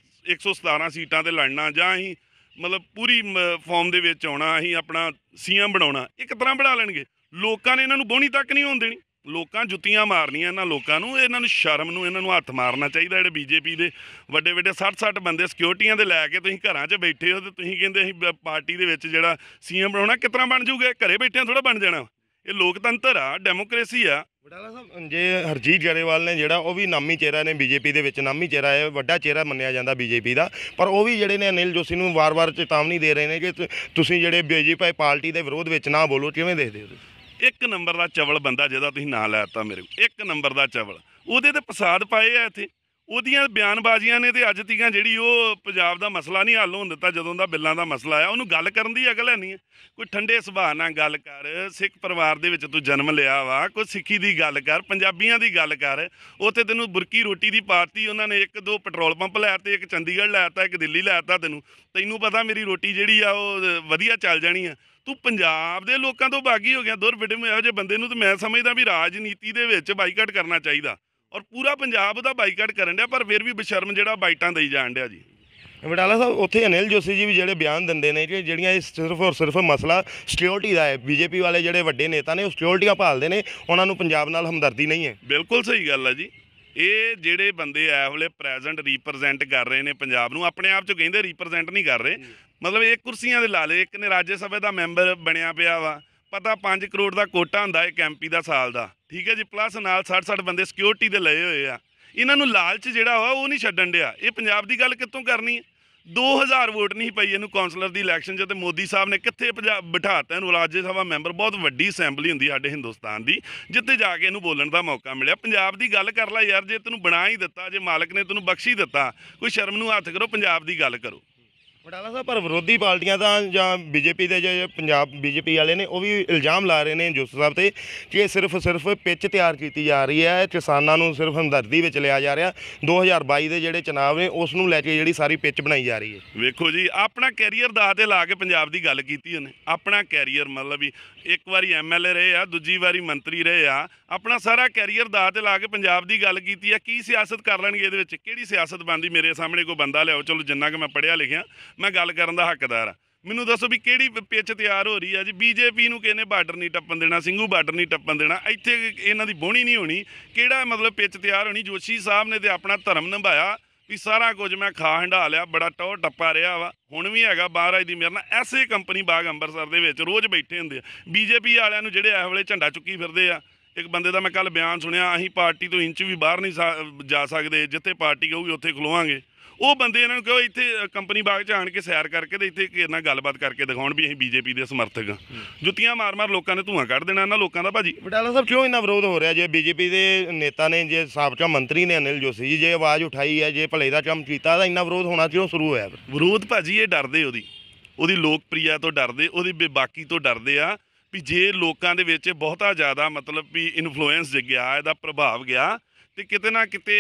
117 ਸੀਟਾਂ 'ਤੇ ਲੜਨਾ, ਜਾਂ ਅਸੀਂ ਮਤਲਬ ਪੂਰੀ ਫਾਰਮ ਦੇ ਵਿੱਚ ਆਉਣਾ, ਅਸੀਂ ਆਪਣਾ ਸੀਐਮ ਬਣਾਉਣਾ, ਇਹ ਕਿਸ ਤਰ੍ਹਾਂ ਬਣਾ ਲੈਣਗੇ? ਲੋਕਾਂ ਨੇ ਇਹਨਾਂ ਨੂੰ ਬੋਣੀ ਤੱਕ ਨਹੀਂ ਹੋਣ ਦੇਣੀ। ਲੋਕਾਂ ਜੁੱਤੀਆਂ ਮਾਰਨੀਆਂ ਇਹਨਾਂ ਲੋਕਾਂ ਨੂੰ। ਇਹਨਾਂ ਨੂੰ ਸ਼ਰਮ ਨੂੰ, ਇਹਨਾਂ ਨੂੰ ਹੱਥ ਮਾਰਨਾ ਚਾਹੀਦਾ। ਜਿਹੜੇ ਬੀਜੇਪੀ ਦੇ ਵੱਡੇ ਵੱਡੇ 60 ਬੰਦੇ ਸਿਕਿਉਰਟੀਆਂ ਦੇ ਲੈ ਕੇ ਤੁਸੀਂ ਘਰਾਂ 'ਚ ਬੈਠੇ ਹੋ, ਤੇ ਤੁਸੀਂ ਕਹਿੰਦੇ ਅਸੀਂ ਪਾਰਟੀ ਦੇ ਵਿੱਚ ਜਿਹੜਾ ਸੀਐਮ ਬਣਾਉਣਾ, ਕਿਸ ਤਰ੍ਹਾਂ ਬਣ ਜੂਗਾ? ਘਰੇ ਬੈਠਿਆਂ ਥੋੜ੍ਹਾ ਬਣ ਜਾਣਾ। ਇਹ ਲੋਕਤੰਤਰ ਆ, ਡੈਮੋਕ੍ਰੇਸੀ ਆ। ਵਡਾਲਾ ਸਾਹਿਬ, ਜੇ ਹਰਜੀਤ ਗਰੇਵਾਲ ਨੇ ਜਿਹੜਾ, ਉਹ ਵੀ ਨਾਮੀ ਚਿਹਰਾ ਨੇ ਬੀਜੇਪੀ ਦੇ ਵਿੱਚ, ਨਾਮੀ ਚਿਹਰਾ ਹੈ, ਵੱਡਾ ਚਿਹਰਾ ਮੰਨਿਆ ਜਾਂਦਾ ਬੀਜੇਪੀ ਦਾ, ਪਰ ਉਹ ਵੀ ਜਿਹੜੇ ਨੇ ਅਨਿਲ ਜੋਸ਼ੀ ਨੂੰ ਵਾਰ-ਵਾਰ ਚੇਤਾਵਨੀ ਦੇ ਰਹੇ ਨੇ ਕਿ ਤੁਸੀਂ ਜਿਹੜੇ ਬੀਜੇਪੀ ਪਾਰਟੀ ਦੇ ਵਿਰੋਧ ਵਿੱਚ ਨਾ ਬੋਲੋ। ਕਿਵੇਂ ਦੇਖਦੇ ਹੋ ਤੁਸੀਂ? ਇੱਕ ਨੰਬਰ ਦਾ ਚਵਲ ਬੰਦਾ ਜਿਹਦਾ ਤੁਸੀਂ ਨਾਂ ਲੈ ਦਿੱਤਾ ਮੇਰੇ ਕੋਲ, ਇੱਕ ਨੰਬਰ ਦਾ ਚਵਲ, ਉਹਦੇ ਤੇ ਫਸਾਦ ਪਾਏ ਆ ਇੱਥੇ। ਉਹਦੀਆਂ ਬਿਆਨਬਾਜ਼ੀਆਂ ਨੇ ਤੇ ਅੱਜ ਤੀਕਾਂ ਜਿਹੜੀ ਉਹ ਪੰਜਾਬ ਦਾ ਮਸਲਾ ਨਹੀਂ ਹੱਲ ਹੋਣ ਦਿੱਤਾ। ਜਦੋਂ ਦਾ ਬਿੱਲਾਂ ਦਾ ਮਸਲਾ ਆਇਆ, ਉਹਨੂੰ ਗੱਲ ਕਰਨ ਦੀ ਅਕਲ ਹੈ ਨਹੀਂ। ਕੋਈ ਠੰਡੇ ਸੁਭਾਅ ਨਾਲ ਗੱਲ ਕਰ। ਸਿੱਖ ਪਰਿਵਾਰ ਦੇ ਵਿੱਚ ਤੂੰ ਜਨਮ ਲਿਆ ਵਾ, ਕੋਈ ਸਿੱਖੀ ਦੀ ਗੱਲ ਕਰ, ਪੰਜਾਬੀਆਂ ਦੀ ਗੱਲ ਕਰ। ਉੱਥੇ ਤੈਨੂੰ ਬੁਰਕੀ ਰੋਟੀ ਦੀ ਪਾਤੀ ਉਹਨਾਂ ਨੇ। 1-2 ਪੈਟਰੋਲ ਪੰਪ ਲੈ ਤੇ, ਇੱਕ ਚੰਡੀਗੜ੍ਹ ਲੈ ਤਾ, ਇੱਕ ਦਿੱਲੀ ਲੈ ਤਾ। ਤੈਨੂੰ ਪਤਾ ਮੇਰੀ ਰੋਟੀ ਜਿਹੜੀ ਆ ਉਹ ਵਧੀਆ ਚੱਲ ਜਾਣੀ ਆ। ਤੂੰ ਪੰਜਾਬ ਦੇ ਲੋਕਾਂ ਤੋਂ ਬਾਗੀ ਹੋ ਗਿਆ। ਦੁਰ ਫਿਟਮ ਇਹੋ ਜਿਹੇ ਬੰਦੇ ਨੂੰ ਤਾਂ ਮੈਂ ਸਮਝਦਾ ਵੀ ਰਾਜਨੀਤੀ ਦੇ ਵਿੱਚ ਬਾਈਕਾਟ ਕਰਨਾ ਚਾਹੀਦਾ, ਔਰ ਪੂਰਾ ਪੰਜਾਬ ਉਹਦਾ ਬਾਈਕਾਟ ਕਰਨ ਡਿਆ, ਪਰ ਫਿਰ ਵੀ ਬੇਸ਼ਰਮ ਜਿਹੜਾ ਬਾਈਟਾਂ ਦੇਈ ਜਾਣ ਡਿਆ ਜੀ। ਵਡਾਲਾ ਸਾਹਿਬ, ਉੱਥੇ ਅਨਿਲ ਜੋਸ਼ੀ ਜੀ ਵੀ ਜਿਹੜੇ ਬਿਆਨ ਦਿੰਦੇ ਨੇ ਕਿ ਜਿਹੜੀਆਂ ਇਹ ਸਿਰਫ ਔਰ ਸਿਰਫ ਮਸਲਾ ਸਿਕਿਉਰਿਟੀ ਦਾ ਹੈ, ਬੀਜੇਪੀ ਵਾਲੇ ਜਿਹੜੇ ਵੱਡੇ ਨੇਤਾ ਨੇ ਉਹ ਸਿਕਿਉਰਿਟੀਆਂ ਭਾਲਦੇ ਨੇ, ਉਹਨਾਂ ਨੂੰ ਪੰਜਾਬ ਨਾਲ ਹਮਦਰਦੀ ਨਹੀਂ ਹੈ। ਬਿਲਕੁਲ ਸਹੀ ਗੱਲ ਹੈ ਜੀ। ਇਹ ਜਿਹੜੇ ਬੰਦੇ ਇਸ ਵੇਲੇ ਪ੍ਰੈਜ਼ੈਂਟ ਰੀਪ੍ਰੈਜ਼ੈਂਟ ਕਰ ਰਹੇ ਨੇ ਪੰਜਾਬ ਨੂੰ, ਆਪਣੇ ਆਪ 'ਚ ਕਹਿੰਦੇ ਰੀਪ੍ਰੈਜ਼ੈਂਟ ਨਹੀਂ ਕਰ ਰਹੇ। ਮਤਲਬ ਇਹ ਕੁਰਸੀਆਂ ਦੇ ਲਾਲੇ। ਇੱਕ ਨੇ ਰਾਜ ਸਭਾ ਦਾ ਮੈਂਬਰ ਬਣਿਆ ਪਿਆ ਵਾ, ਪਤਾ 5 ਕਰੋੜ ਦਾ ਕੋਟਾ ਹੁੰਦਾ ਇੱਕ ਐਮਪੀ ਦਾ ਸਾਲ ਦਾ, ਠੀਕ ਹੈ ਜੀ, ਪਲੱਸ ਨਾਲ 60 ਬੰਦੇ ਸਿਕਿਉਰਿਟੀ ਦੇ ਲਏ ਹੋਏ ਆ। ਇਹਨਾਂ ਨੂੰ ਲਾਲਚ ਜਿਹੜਾ ਵਾ ਉਹ ਨਹੀਂ ਛੱਡਣ ਡਿਆ। ਇਹ ਪੰਜਾਬ ਦੀ ਗੱਲ ਕਿੱਥੋਂ ਕਰਨੀ ਹੈ? 2000 ਵੋਟ ਨਹੀਂ ਪਈ ਇਹਨੂੰ ਕੌਂਸਲਰ ਦੀ ਇਲੈਕਸ਼ਨ 'ਚ, ਤੇ ਮੋਦੀ ਸਾਹਿਬ ਨੇ ਕਿੱਥੇ ਬਿਠਾਤਾ ਇਹਨੂੰ ਰਾਜ ਸਭਾ ਮੈਂਬਰ। ਬਹੁਤ ਵੱਡੀ ਅਸੈਂਬਲੀ ਹੁੰਦੀ ਸਾਡੇ ਹਿੰਦੁਸਤਾਨ ਦੀ, ਜਿੱਥੇ ਜਾ ਕੇ ਇਹਨੂੰ ਬੋਲਣ ਦਾ ਮੌਕਾ ਮਿਲਿਆ। ਪੰਜਾਬ ਦੀ ਗੱਲ ਕਰ ਲੈ ਯਾਰ, ਜੇ ਤੈਨੂੰ ਬਣਾ ਹੀ ਦਿੱਤਾ, ਜੇ ਮਾਲਕ ਨੇ ਤੈਨੂੰ ਬਖਸ਼ ਹੀ ਦਿੱਤਾ, ਕੋਈ ਸ਼ਰਮ ਨੂੰ ਹੱਥ ਕਰੋ, ਪੰਜਾਬ ਦੀ ਗੱਲ ਕਰੋ। ਵਡਾਲਾ ਸਾਹਿਬ, ਪਰ ਵਿਰੋਧੀ ਪਾਰਟੀਆਂ ਤਾਂ ਜਾਂ ਬੀਜੇਪੀ ਦੇ ਜੇ ਪੰਜਾਬ ਬੀਜੇਪੀ ਵਾਲੇ ਨੇ ਉਹ ਵੀ ਇਲਜ਼ਾਮ ਲਾ ਰਹੇ ਨੇ ਜੋਸ਼ ਸਾਹਿਬ ਤੇ ਕਿ ਇਹ ਸਿਰਫ ਪਿੱਚ ਤਿਆਰ ਕੀਤੀ ਜਾ ਰਹੀ ਹੈ, ਕਿਸਾਨਾਂ ਨੂੰ ਸਿਰਫ ਹਮਦਰਦੀ ਵਿੱਚ ਲਿਆ ਜਾ ਰਿਹਾ। 2022 ਦੇ ਜਿਹੜੇ ਚੁਣਾਵ ਨੇ ਉਸ ਨੂੰ ਲੈ ਕੇ ਜਿਹੜੀ ਸਾਰੀ ਪਿੱਚ ਬਣਾਈ ਜਾ ਰਹੀ ਹੈ। ਵੇਖੋ ਜੀ, ਆਪਣਾ ਕੈਰੀਅਰ ਦਾਅ ਤੇ ਲਾ ਕੇ ਪੰਜਾਬ ਦੀ ਗੱਲ ਕੀਤੀ ਉਹਨੇ। ਆਪਣਾ ਕੈਰੀਅਰ ਮਤਲਬ ਵੀ ਇੱਕ ਵਾਰੀ ਐਮਐਲਏ ਰਹੇ ਆ, ਦੂਜੀ ਵਾਰੀ ਮੰਤਰੀ ਰਹੇ ਆ, ਆਪਣਾ ਸਾਰਾ ਕੈਰੀਅਰ ਦਾਅ ਤੇ ਲਾ ਕੇ ਪੰਜਾਬ ਦੀ ਗੱਲ ਕੀਤੀ ਆ। ਕੀ ਸਿਆਸਤ ਕਰ ਲੈਣਗੇ ਇਹਦੇ ਵਿੱਚ? ਕਿਹੜੀ ਸਿਆਸਤ ਬਣਦੀ? ਮੇਰੇ ਸਾਹਮਣੇ ਕੋਈ ਬੰਦਾ ਲਿਆਓ, ਚਲੋ ਜਿੰਨਾ ਕਿ ਮੈਂ ਪੜ੍ਹਿਆ ਲਿਖਿਆ ਮੈਂ ਗੱਲ ਕਰਨ ਦਾ ਹੱਕਦਾਰ ਆ। ਮੈਨੂੰ ਦੱਸੋ ਵੀ ਕਿਹੜੀ ਪਿੱਚ ਤਿਆਰ ਹੋ ਰਹੀ ਆ ਜੀ? ਬੀਜੇਪੀ ਨੂੰ ਕਿਸੇ ਨੇ ਬਾਰਡਰ ਨਹੀਂ ਟੱਪਣ ਦੇਣਾ, ਸਿੰਘੂ ਬਾਰਡਰ ਨਹੀਂ ਟੱਪਣ ਦੇਣਾ, ਇੱਥੇ ਇਹਨਾਂ ਦੀ ਬੋਣੀ ਨਹੀਂ ਹੋਣੀ। ਕਿਹੜਾ ਮਤਲਬ ਪਿੱਚ ਤਿਆਰ ਹੋਣੀ? ਜੋਸ਼ੀ ਸਾਹਿਬ ਨੇ ਤੇ ਆਪਣਾ ਧਰਮ ਨਿਭਾਇਆ ਵੀ ਸਾਰਾ ਕੁਝ ਮੈਂ ਖਾ ਹੰਢਾ ਲਿਆ, ਬੜਾ ਟੌਰ ਟੱਪਾ ਰਿਹਾ ਵਾ, ਹੁਣ ਵੀ ਹੈਗਾ। ਮਹਾਰਾਜ ਦੀ ਮਿਹਰ ਨਾਲ ਐਸੇ ਕੰਪਨੀ ਬਾਗ ਅੰਮ੍ਰਿਤਸਰ ਦੇ ਵਿੱਚ ਰੋਜ਼ ਬੈਠੇ ਹੁੰਦੇ ਆ ਬੀਜੇਪੀ ਵਾਲਿਆਂ ਨੂੰ, ਜਿਹੜੇ ਇਸ ਵੇਲੇ ਝੰਡਾ ਚੁੱਕੀ ਫਿਰਦੇ ਆ। ਇੱਕ ਬੰਦੇ ਦਾ ਮੈਂ ਕੱਲ ਬਿਆਨ ਸੁਣਿਆ, ਅਸੀਂ ਪਾਰਟੀ ਤੋਂ ਇੰਚ ਵੀ ਬਾਹਰ ਨਹੀਂ ਜਾ ਸਕਦੇ, ਜਿੱਥੇ ਪਾਰਟੀ ਕਹੂਗੀ ਉੱਥੇ ਖਲੋਵਾਂਗੇ। ਉਹ ਬੰਦੇ ਇਹਨਾਂ ਨੂੰ ਕਹੋ ਇੱਥੇ ਕੰਪਨੀ ਬਾਗ 'ਚ ਆਣ ਕੇ ਸੈਰ ਕਰਕੇ ਤੇ ਇੱਥੇ ਕਿਸੇ ਨਾਲ ਗੱਲਬਾਤ ਕਰਕੇ ਦਿਖਾਉਣ ਵੀ ਅਸੀਂ ਬੀਜੇਪੀ ਦੇ ਸਮਰਥਕ ਹਾਂ। ਜੁੱਤੀਆਂ ਮਾਰ-ਮਾਰ ਲੋਕਾਂ ਨੇ ਧੂੰਆਂ ਕੱਢ ਦੇਣਾ ਇਹਨਾਂ ਲੋਕਾਂ ਦਾ। ਭਾਜੀ ਵਡਾਲਾ ਸਾਹਿਬ, ਕਿਉਂ ਇੰਨਾ ਵਿਰੋਧ ਹੋ ਰਿਹਾ? ਜੇ ਬੀਜੇਪੀ ਦੇ ਨੇਤਾ ਨੇ, ਜੇ ਸਾਬਕਾ ਮੰਤਰੀ ਨੇ ਅਨਿਲ ਜੋਸ਼ੀ ਜੀ, ਜੇ ਆਵਾਜ਼ ਉਠਾਈ ਹੈ, ਜੇ ਭਲੇ ਦਾ ਕੰਮ ਕੀਤਾ, ਤਾਂ ਇੰਨਾ ਵਿਰੋਧ ਹੋਣਾ ਕਿਉਂ ਸ਼ੁਰੂ ਹੋਇਆ? ਵਿਰੋਧ ਭਾਜੀ ਇਹ ਡਰਦੇ ਉਹਦੀ ਲੋਕਪ੍ਰਿਯਤਾ ਤੋਂ ਡਰਦੇ, ਉਹਦੀ ਬੇਬਾਕੀ ਤੋਂ ਡਰਦੇ ਆ ਵੀ ਜੇ ਲੋਕਾਂ ਦੇ ਵਿੱਚ ਬਹੁਤਾ ਜ਼ਿਆਦਾ ਮਤਲਬ ਵੀ ਇਨਫਲੂਐਂਸ ਗਿਆ, ਇਹਦਾ ਪ੍ਰਭਾਵ ਗਿਆ, ਤੇ ਕਿਤੇ ਨਾ ਕਿਤੇ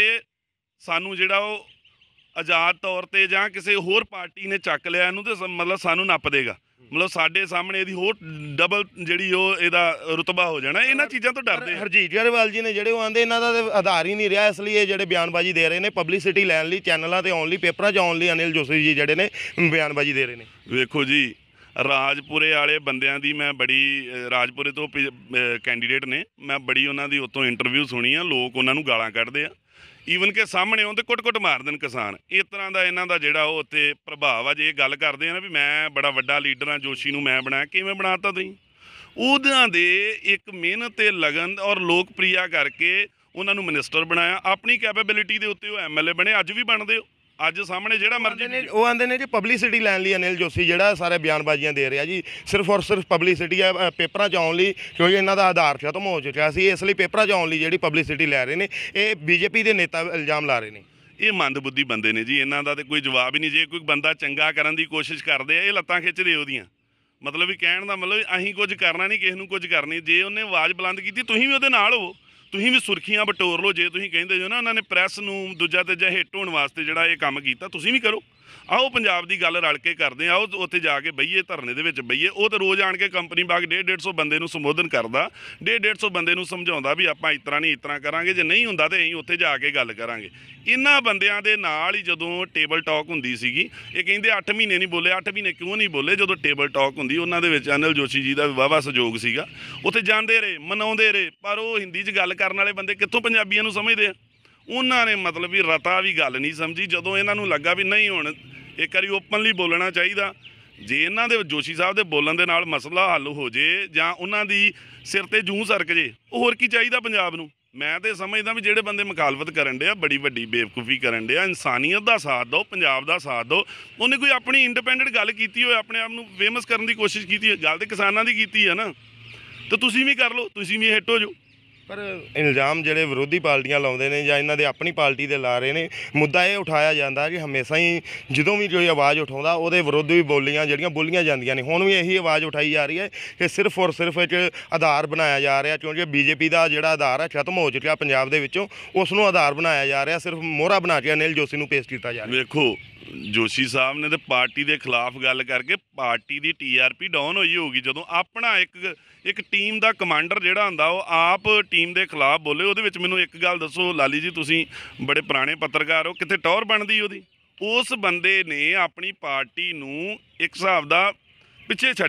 ਸਾਨੂੰ ਜਿਹੜਾ ਉਹ ਆਜ਼ਾਦ ਤੌਰ ਤੇ ਜਾਂ ਕਿਸੇ ਹੋਰ ਪਾਰਟੀ ਨੇ ਚੱਕ ਲਿਆ ਇਹਨੂੰ, ਤੇ ਮਤਲਬ ਸਾਨੂੰ ਨੱਪ ਦੇਗਾ, ਮਤਲਬ ਸਾਡੇ ਸਾਹਮਣੇ ਇਹਦੀ ਹੋਰ ਡਬਲ ਜਿਹੜੀ ਉਹ ਇਹਦਾ ਰੁਤਬਾ ਹੋ ਜਾਣਾ। ਇਹਨਾਂ ਚੀਜ਼ਾਂ ਤੋਂ ਡਰਦੇ। ਹਰਜੀਤ ਗਰੇਵਾਲ ਜੀ ਨੇ ਜਿਹੜੇ ਉਹ ਆਂਦੇ ਇਹਨਾਂ ਦਾ ਤਾਂ ਆਧਾਰ ਹੀ ਨਹੀਂ ਰਿਹਾ, ਇਸ ਲਈ ਇਹ ਜਿਹੜੇ ਬਿਆਨਬਾਜ਼ੀ ਦੇ ਰਹੇ ਨੇ ਪਬਲਿਸਿਟੀ ਲੈਣ ਲਈ, ਚੈਨਲਾਂ ਤੇ ਆਉਣ ਲਈ, ਪੇਪਰਾਂ 'ਚ ਆਉਣ ਲਈ ਅਨਿਲ ਜੋਸ਼ੀ ਜੀ ਜਿਹੜੇ ਨੇ ਬਿਆਨਬਾਜ਼ੀ ਦੇ ਰਹੇ ਨੇ। ਵੇਖੋ ਜੀ, ਰਾਜਪੁਰੇ ਵਾਲੇ ਬੰਦਿਆਂ ਦੀ ਮੈਂ ਬੜੀ, ਰਾਜਪੁਰੇ ਤੋਂ ਕੈਂਡੀਡੇਟ ਨੇ, ਮੈਂ ਬੜੀ ਉਹਨਾਂ ਦੀ ਉੱਥੋਂ ਇੰਟਰਵਿਊ ਸੁਣੀ ਆ। ਲੋਕ ਉਹਨਾਂ ਨੂੰ ਗਾਲਾਂ ਕੱਢਦੇ ਆ, ਈਵਨ ਕਿ ਸਾਹਮਣੇ ਆਉਣ ਤੇ ਕੁੱਟ-ਕੁੱਟ ਮਾਰ ਦੇਣ ਕਿਸਾਨ। ਇਸ ਤਰ੍ਹਾਂ ਦਾ ਇਹਨਾਂ ਦਾ ਜਿਹੜਾ ਉਹ ਉੱਥੇ ਪ੍ਰਭਾਵ ਆ। ਜੇ ਇਹ ਗੱਲ ਕਰਦੇ ਆ ਨਾ ਵੀ ਮੈਂ ਬੜਾ ਵੱਡਾ ਲੀਡਰ ਆ, ਜੋਸ਼ੀ ਨੂੰ ਮੈਂ ਬਣਾਇਆ, ਕਿਵੇਂ ਬਣਾਤਾ ਤੁਸੀਂ? ਉਹਨਾਂ ਦੇ ਇੱਕ ਮਿਹਨਤ ਤੇ ਲਗਨ ਔਰ ਲੋਕਪ੍ਰਿਯਾ ਕਰਕੇ ਉਹਨਾਂ ਨੂੰ ਮਿਨਿਸਟਰ ਬਣਾਇਆ। ਆਪਣੀ ਕੈਪੇਬਿਲਿਟੀ ਦੇ ਉੱਤੇ ਉਹ ਐਮਐਲਏ ਬਣੇ, ਅੱਜ ਵੀ ਬਣਦੇ ਹੋ। ਅੱਜ ਸਾਹਮਣੇ ਜਿਹੜਾ ਮਰਜ਼ੀ ਉਹ ਆਂਦੇ ਨੇ ਜੀ ਪਬਲਿਸਿਟੀ ਲੈਣ ਲਈ ਅਨਿਲ ਜੋਸ਼ੀ ਜਿਹੜਾ ਸਾਰੇ ਬਿਆਨਬਾਜ਼ੀਆਂ ਦੇ ਰਿਹਾ ਜੀ, ਸਿਰਫ ਔਰ ਸਿਰਫ ਪਬਲਿਸਿਟੀ ਹੈ, ਪੇਪਰਾਂ 'ਚ ਆਉਣ ਲਈ, ਕਿਉਂਕਿ ਇਹਨਾਂ ਦਾ ਆਧਾਰ ਖਤਮ ਹੋ ਚੁੱਕਿਆ ਸੀ, ਇਸ ਲਈ ਪੇਪਰਾਂ 'ਚ ਆਉਣ ਲਈ ਜਿਹੜੀ ਪਬਲਿਸਿਟੀ ਲੈ ਰਹੇ ਨੇ। ਇਹ ਬੀਜੇਪੀ ਦੇ ਨੇਤਾ ਇਲਜ਼ਾਮ ਲਾ ਰਹੇ ਨੇ। ਇਹ ਮੰਦਬੁੱਧੀ ਬੰਦੇ ਨੇ ਜੀ, ਇਹਨਾਂ ਦਾ ਤੇ ਕੋਈ ਜਵਾਬ ਹੀ ਨਹੀਂ। ਜੇ ਕੋਈ ਬੰਦਾ ਚੰਗਾ ਕਰਨ ਦੀ ਕੋਸ਼ਿਸ਼ ਕਰਦੇ ਆ, ਇਹ ਲੱਤਾਂ ਖਿੱਚਦੇ ਉਹਦੀਆਂ। ਮਤਲਬ ਵੀ ਕਹਿਣ ਦਾ ਮਤਲਬ ਅਸੀਂ ਕੁਝ ਕਰਨਾ ਨਹੀਂ, ਕਿਸੇ ਨੂੰ ਕੁਝ ਕਰਨੀ। ਜੇ ਉਹਨੇ ਆਵਾਜ਼ ਬੁਲੰਦ ਕੀਤੀ, ਤੁਸੀਂ ਵੀ ਉਹਦੇ ਨਾਲ ਹੋਵੋ, ਤੁਸੀਂ ਵੀ ਸੁਰਖੀਆਂ ਬਟੋਰ ਲਓ। ਜੇ ਤੁਸੀਂ ਕਹਿੰਦੇ ਜੋ ਨਾ ਉਹਨਾਂ ਨੇ ਪ੍ਰੈਸ ਨੂੰ ਦੂਜਾ ਤੀਜਾ ਹਿੱਟ ਹੋਣ ਵਾਸਤੇ ਜਿਹੜਾ ਇਹ ਕੰਮ ਕੀਤਾ, ਤੁਸੀਂ ਵੀ ਕਰੋ। ਆਓ ਪੰਜਾਬ ਦੀ ਗੱਲ ਰਲ ਕੇ ਕਰਦੇ ਆਓ, ਉੱਥੇ ਜਾ ਕੇ ਬਈਏ, ਧਰਨੇ ਦੇ ਵਿੱਚ ਬਈਏ। ਉਹ ਤਾਂ ਰੋਜ਼ ਆਣ ਕੇ ਕੰਪਨੀ ਬਾਗ 150 ਬੰਦੇ ਨੂੰ ਸੰਬੋਧਨ ਕਰਦਾ, 150 ਬੰਦੇ ਨੂੰ ਸਮਝਾਉਂਦਾ ਵੀ ਆਪਾਂ ਇਸ ਤਰ੍ਹਾਂ ਨਹੀਂ, ਇਸ ਤਰ੍ਹਾਂ ਕਰਾਂਗੇ, ਜੇ ਨਹੀਂ ਹੁੰਦਾ ਤਾਂ ਅਸੀਂ ਉੱਥੇ ਜਾ ਕੇ ਗੱਲ ਕਰਾਂਗੇ। ਇਹਨਾਂ ਬੰਦਿਆਂ ਦੇ ਨਾਲ ਹੀ ਜਦੋਂ ਟੇਬਲ ਟਾਕ ਹੁੰਦੀ ਸੀਗੀ, ਇਹ ਕਹਿੰਦੇ 8 ਮਹੀਨੇ ਨਹੀਂ ਬੋਲੇ। 8 ਮਹੀਨੇ ਕਿਉਂ ਨਹੀਂ ਬੋਲੇ? ਜਦੋਂ ਟੇਬਲ ਟਾਕ ਹੁੰਦੀ ਉਹਨਾਂ ਦੇ ਵਿੱਚ ਅਨਿਲ ਜੋਸ਼ੀ ਜੀ ਦਾ ਵੀ ਵਾਹਵਾ ਸਹਿਯੋਗ ਸੀਗਾ। ਉੱਥੇ ਜਾਂਦੇ ਰਹੇ, ਮਨਾਉਂਦੇ ਰਹੇ, ਪਰ ਉਹ ਹਿੰਦੀ 'ਚ ਗੱਲ ਕਰਨ ਵਾਲੇ ਬੰਦੇ ਕਿੱਥੋਂ ਪੰਜਾਬੀਆਂ ਨੂੰ ਸਮਝਦੇ ਆ? ਉਹਨਾਂ ਨੇ ਮਤਲਬ ਵੀ ਰਤਾ ਵੀ ਗੱਲ ਨਹੀਂ ਸਮਝੀ। ਜਦੋਂ ਇਹਨਾਂ ਨੂੰ ਲੱਗਾ ਵੀ ਨਹੀਂ, ਹੁਣ ਇੱਕ ਵਾਰੀ ਓਪਨਲੀ ਬੋਲਣਾ ਚਾਹੀਦਾ, ਜੇ ਇਹਨਾਂ ਦੇ ਜੋਸ਼ੀ ਸਾਹਿਬ ਦੇ ਬੋਲਣ ਦੇ ਨਾਲ ਮਸਲਾ ਹੱਲ ਹੋ ਜੇ ਜਾਂ ਉਹਨਾਂ ਦੀ ਸਿਰ ਤੇ ਜੂੰ ਸਰਕ ਜੇ, ਉਹ ਹੋਰ ਕੀ ਚਾਹੀਦਾ ਪੰਜਾਬ ਨੂੰ? ਮੈਂ ਤਾਂ ਸਮਝਦਾ ਵੀ ਜਿਹੜੇ ਬੰਦੇ ਮੁਖਾਲਫਤ ਕਰਨ ਡਿਆ, ਬੜੀ ਵੱਡੀ ਬੇਵਕੂਫੀ ਕਰਨ ਡਿਆ। ਇਨਸਾਨੀਅਤ ਦਾ ਸਾਥ ਦਿਓ, ਪੰਜਾਬ ਦਾ ਸਾਥ ਦਿਓ। ਉਹਨੇ ਕੋਈ ਆਪਣੀ ਇੰਡੀਪੈਂਡੈਂਟ ਗੱਲ ਕੀਤੀ ਹੋਏ, ਆਪਣੇ ਆਪ ਨੂੰ ਫੇਮਸ ਕਰਨ ਦੀ ਕੋਸ਼ਿਸ਼ ਕੀਤੀ ਹੈ, ਗੱਲ ਤਾਂ ਕਿਸਾਨਾਂ ਦੀ ਕੀਤੀ ਹੈ ਨਾ, ਤਾਂ ਤੁਸੀਂ ਵੀ ਕਰ ਲਓ, ਤੁਸੀਂ ਵੀ ਹਿੱਟ ਹੋ ਜਾਓ। ਪਰ ਇਲਜ਼ਾਮ ਜਿਹੜੇ ਵਿਰੋਧੀ ਪਾਰਟੀਆਂ ਲਾਉਂਦੇ ਨੇ ਜਾਂ ਇਹਨਾਂ ਦੇ ਆਪਣੀ ਪਾਰਟੀ ਦੇ ਲਾ ਰਹੇ ਨੇ, ਮੁੱਦਾ ਇਹ ਉਠਾਇਆ ਜਾਂਦਾ ਕਿ ਹਮੇਸ਼ਾ ਹੀ ਜਦੋਂ ਵੀ ਕੋਈ ਆਵਾਜ਼ ਉਠਾਉਂਦਾ ਉਹਦੇ ਵਿਰੁੱਧ ਵੀ ਬੋਲੀਆਂ ਜਿਹੜੀਆਂ ਬੋਲੀਆਂ ਜਾਂਦੀਆਂ ਨੇ। ਹੁਣ ਵੀ ਇਹੀ ਆਵਾਜ਼ ਉਠਾਈ ਜਾ ਰਹੀ ਹੈ ਕਿ ਸਿਰਫ ਔਰ ਸਿਰਫ ਇੱਕ ਆਧਾਰ ਬਣਾਇਆ ਜਾ ਰਿਹਾ, ਕਿਉਂਕਿ ਬੀਜੇਪੀ ਦਾ ਜਿਹੜਾ ਆਧਾਰ ਹੈ ਖਤਮ ਹੋ ਚੁੱਕਿਆ ਪੰਜਾਬ ਦੇ ਵਿੱਚੋਂ, ਉਸ ਨੂੰ ਆਧਾਰ ਬਣਾਇਆ ਜਾ ਰਿਹਾ, ਸਿਰਫ ਮੋਹਰਾ ਬਣਾ ਕੇ ਅਨਿਲ ਜੋਸ਼ੀ ਨੂੰ ਪੇਸ਼ ਕੀਤਾ ਜਾ ਰਿਹਾ। ਵੇਖੋ, ਜੋਸ਼ੀ ਸਾਹਿਬ ਨੇ ਤੇ ਪਾਰਟੀ ਦੇ ਖਿਲਾਫ ਗੱਲ ਕਰਕੇ ਪਾਰਟੀ ਦੀ TRP ਡਾਊਨ ਹੋਈ ਹੋਊਗੀ। ਜਦੋਂ ਆਪਣਾ ਇੱਕ ਟੀਮ ਦਾ ਕਮਾਂਡਰ ਜਿਹੜਾ ਹੁੰਦਾ ਉਹ ਆਪ ਟੀਮ ਦੇ ਖਿਲਾਫ ਬੋਲੇ, ਉਹਦੇ ਵਿੱਚ ਮੈਨੂੰ ਇੱਕ ਗੱਲ ਦੱਸੋ ਲਾਲੀ ਜੀ, ਤੁਸੀਂ ਬੜੇ ਪੁਰਾਣੇ ਪੱਤਰਕਾਰ ਹੋ, ਕਿੱਥੇ ਟੌਰ ਬਣਦੀ ਉਹਦੀ? ਉਸ ਬੰਦੇ ਨੇ ਆਪਣੀ ਪਾਰਟੀ ਨੂੰ ਇੱਕ ਹਿਸਾਬ ਦਾ ਪਿੱਛੇ ਛੱਡਿਆ,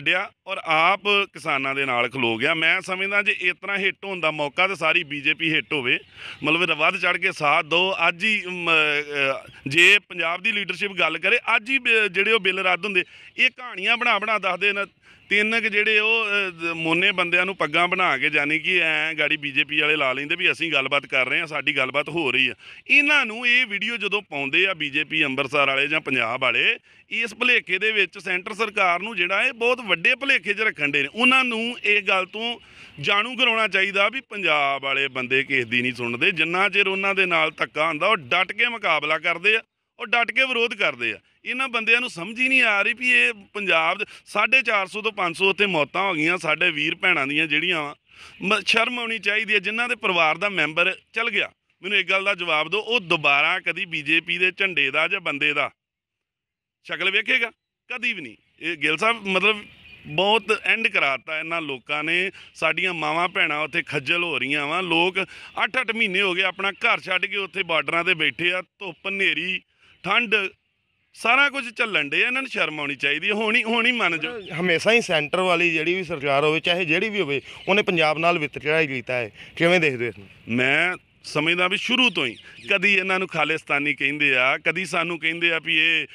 ਔਰ ਆਪ ਕਿਸਾਨਾਂ ਦੇ ਨਾਲ ਖਲੋ ਗਿਆ। ਮੈਂ ਸਮਝਦਾ ਜੇ ਇਸ ਤਰ੍ਹਾਂ ਹਿੱਟ ਹੋਣ ਦਾ ਮੌਕਾ ਤਾਂ ਸਾਰੀ ਬੀਜੇਪੀ ਹਿੱਟ ਹੋਵੇ, ਮਤਲਬ ਵੱਧ ਚੜ੍ਹ ਕੇ ਸਾਥ ਦਿਓ। ਅੱਜ ਹੀ ਜੇ ਪੰਜਾਬ ਦੀ ਲੀਡਰਸ਼ਿਪ ਗੱਲ ਕਰੇ, ਅੱਜ ਹੀ ਜਿਹੜੇ ਉਹ ਬਿੱਲ ਰੱਦ ਹੁੰਦੇ। ਇਹ ਕਹਾਣੀਆਂ ਬਣਾ ਦੱਸਦੇ ਨੇ ਤਿੰਨ ਕੁ ਜਿਹੜੇ ਉਹ ਮੋਨੇ ਬੰਦਿਆਂ ਨੂੰ ਪੱਗਾਂ ਬਣਾ ਕੇ, ਜਾਨੀ ਕਿ ਐਂ ਗਾੜੀ ਬੀਜੇਪੀ ਵਾਲੇ ਲਾ ਲੈਂਦੇ ਵੀ ਅਸੀਂ ਗੱਲਬਾਤ ਕਰ ਰਹੇ ਹਾਂ, ਸਾਡੀ ਗੱਲਬਾਤ ਹੋ ਰਹੀ ਆ। ਇਹਨਾਂ ਨੂੰ ਇਹ ਵੀਡੀਓ ਜਦੋਂ ਪਾਉਂਦੇ ਆ ਬੀਜੇਪੀ ਅੰਮ੍ਰਿਤਸਰ ਵਾਲੇ ਜਾਂ ਪੰਜਾਬ ਵਾਲੇ, ਇਸ ਭੁਲੇਖੇ ਦੇ ਵਿੱਚ ਸੈਂਟਰ ਸਰਕਾਰ ਨੂੰ ਜਿਹੜਾ ਇਹ ਬਹੁਤ ਵੱਡੇ ਭੁਲੇਖੇ 'ਚ ਰੱਖਣ ਦੇ ਨੇ। ਉਹਨਾਂ ਨੂੰ ਇਹ ਗੱਲ ਤੋਂ ਜਾਣੂ ਕਰਾਉਣਾ ਚਾਹੀਦਾ ਵੀ ਪੰਜਾਬ ਵਾਲੇ ਬੰਦੇ ਕਿਸੇ ਦੀ ਨਹੀਂ ਸੁਣਦੇ। ਜਿੰਨਾ ਚਿਰ ਉਹਨਾਂ ਦੇ ਨਾਲ ਧੱਕਾ ਹੁੰਦਾ ਉਹ ਡਟ ਕੇ ਮੁਕਾਬਲਾ ਕਰਦੇ ਆ, ਉਹ ਡਟ ਕੇ ਵਿਰੋਧ ਕਰਦੇ ਆ। ਇਹਨਾਂ ਬੰਦਿਆਂ ਨੂੰ ਸਮਝ ਹੀ ਨਹੀਂ ਆ ਰਹੀ ਵੀ ਇਹ ਪੰਜਾਬ 450 ਤੋਂ 500 ਉੱਥੇ ਮੌਤਾਂ ਹੋ ਗਈਆਂ ਸਾਡੇ ਵੀਰ ਭੈਣਾਂ ਦੀਆਂ ਜਿਹੜੀਆਂ ਵਾ। ਸ਼ਰਮ ਆਉਣੀ ਚਾਹੀਦੀ ਹੈ। ਜਿਨ੍ਹਾਂ ਦੇ ਪਰਿਵਾਰ ਦਾ ਮੈਂਬਰ ਚਲ ਗਿਆ, ਮੈਨੂੰ ਇੱਕ ਗੱਲ ਦਾ ਜਵਾਬ ਦਿਓ, ਉਹ ਦੁਬਾਰਾ ਕਦੀ ਬੀਜੇਪੀ ਦੇ ਝੰਡੇ ਦਾ ਜਾਂ ਬੰਦੇ ਦਾ ਸ਼ਕਲ ਵੇਖੇਗਾ? ਕਦੀ ਵੀ ਨਹੀਂ। ਇਹ ਗਿੱਲ ਸਾਹਿਬ ਮਤਲਬ ਬਹੁਤ ਐਂਡ ਕਰਾਤਾ ਇਹਨਾਂ ਲੋਕਾਂ ਨੇ। ਸਾਡੀਆਂ ਮਾਵਾਂ ਭੈਣਾਂ ਉੱਥੇ ਖੱਜਲ ਹੋ ਰਹੀਆਂ ਵਾ। ਲੋਕ 8-8 ਮਹੀਨੇ ਹੋ ਗਏ ਆਪਣਾ ਘਰ ਛੱਡ ਕੇ ਉੱਥੇ ਬਾਰਡਰਾਂ 'ਤੇ ਬੈਠੇ ਆ। ਧੁੱਪ, ਹਨੇਰੀ, ਠੰਡ, ਸਾਰਾ ਕੁਝ ਚੱਲਣ ਡੇ। ਇਹਨਾਂ ਨੂੰ ਸ਼ਰਮ ਆਉਣੀ ਚਾਹੀਦੀ ਹੈ। ਹੋਣੀ ਮੰਨ ਜਾਓ। ਹਮੇਸ਼ਾ ਹੀ ਸੈਂਟਰ ਵਾਲੀ ਜਿਹੜੀ ਵੀ ਸਰਕਾਰ ਹੋਵੇ, ਚਾਹੇ ਜਿਹੜੀ ਵੀ ਹੋਵੇ, ਉਹਨੇ ਪੰਜਾਬ ਨਾਲ ਵਿਤਕਰਾ ਹੀ ਕੀਤਾ ਹੈ। ਕਿਵੇਂ ਦੇਖਦੇ ਹੋ ਇਸ ਨੂੰ? ਮੈਂ ਸਮਝਦਾ ਵੀ ਸ਼ੁਰੂ ਤੋਂ ਹੀ ਕਦੀ ਇਹਨਾਂ ਨੂੰ ਖਾਲਿਸਤਾਨੀ ਕਹਿੰਦੇ ਆ, ਕਦੀ ਸਾਨੂੰ ਕਹਿੰਦੇ ਆ ਵੀ ਇਹ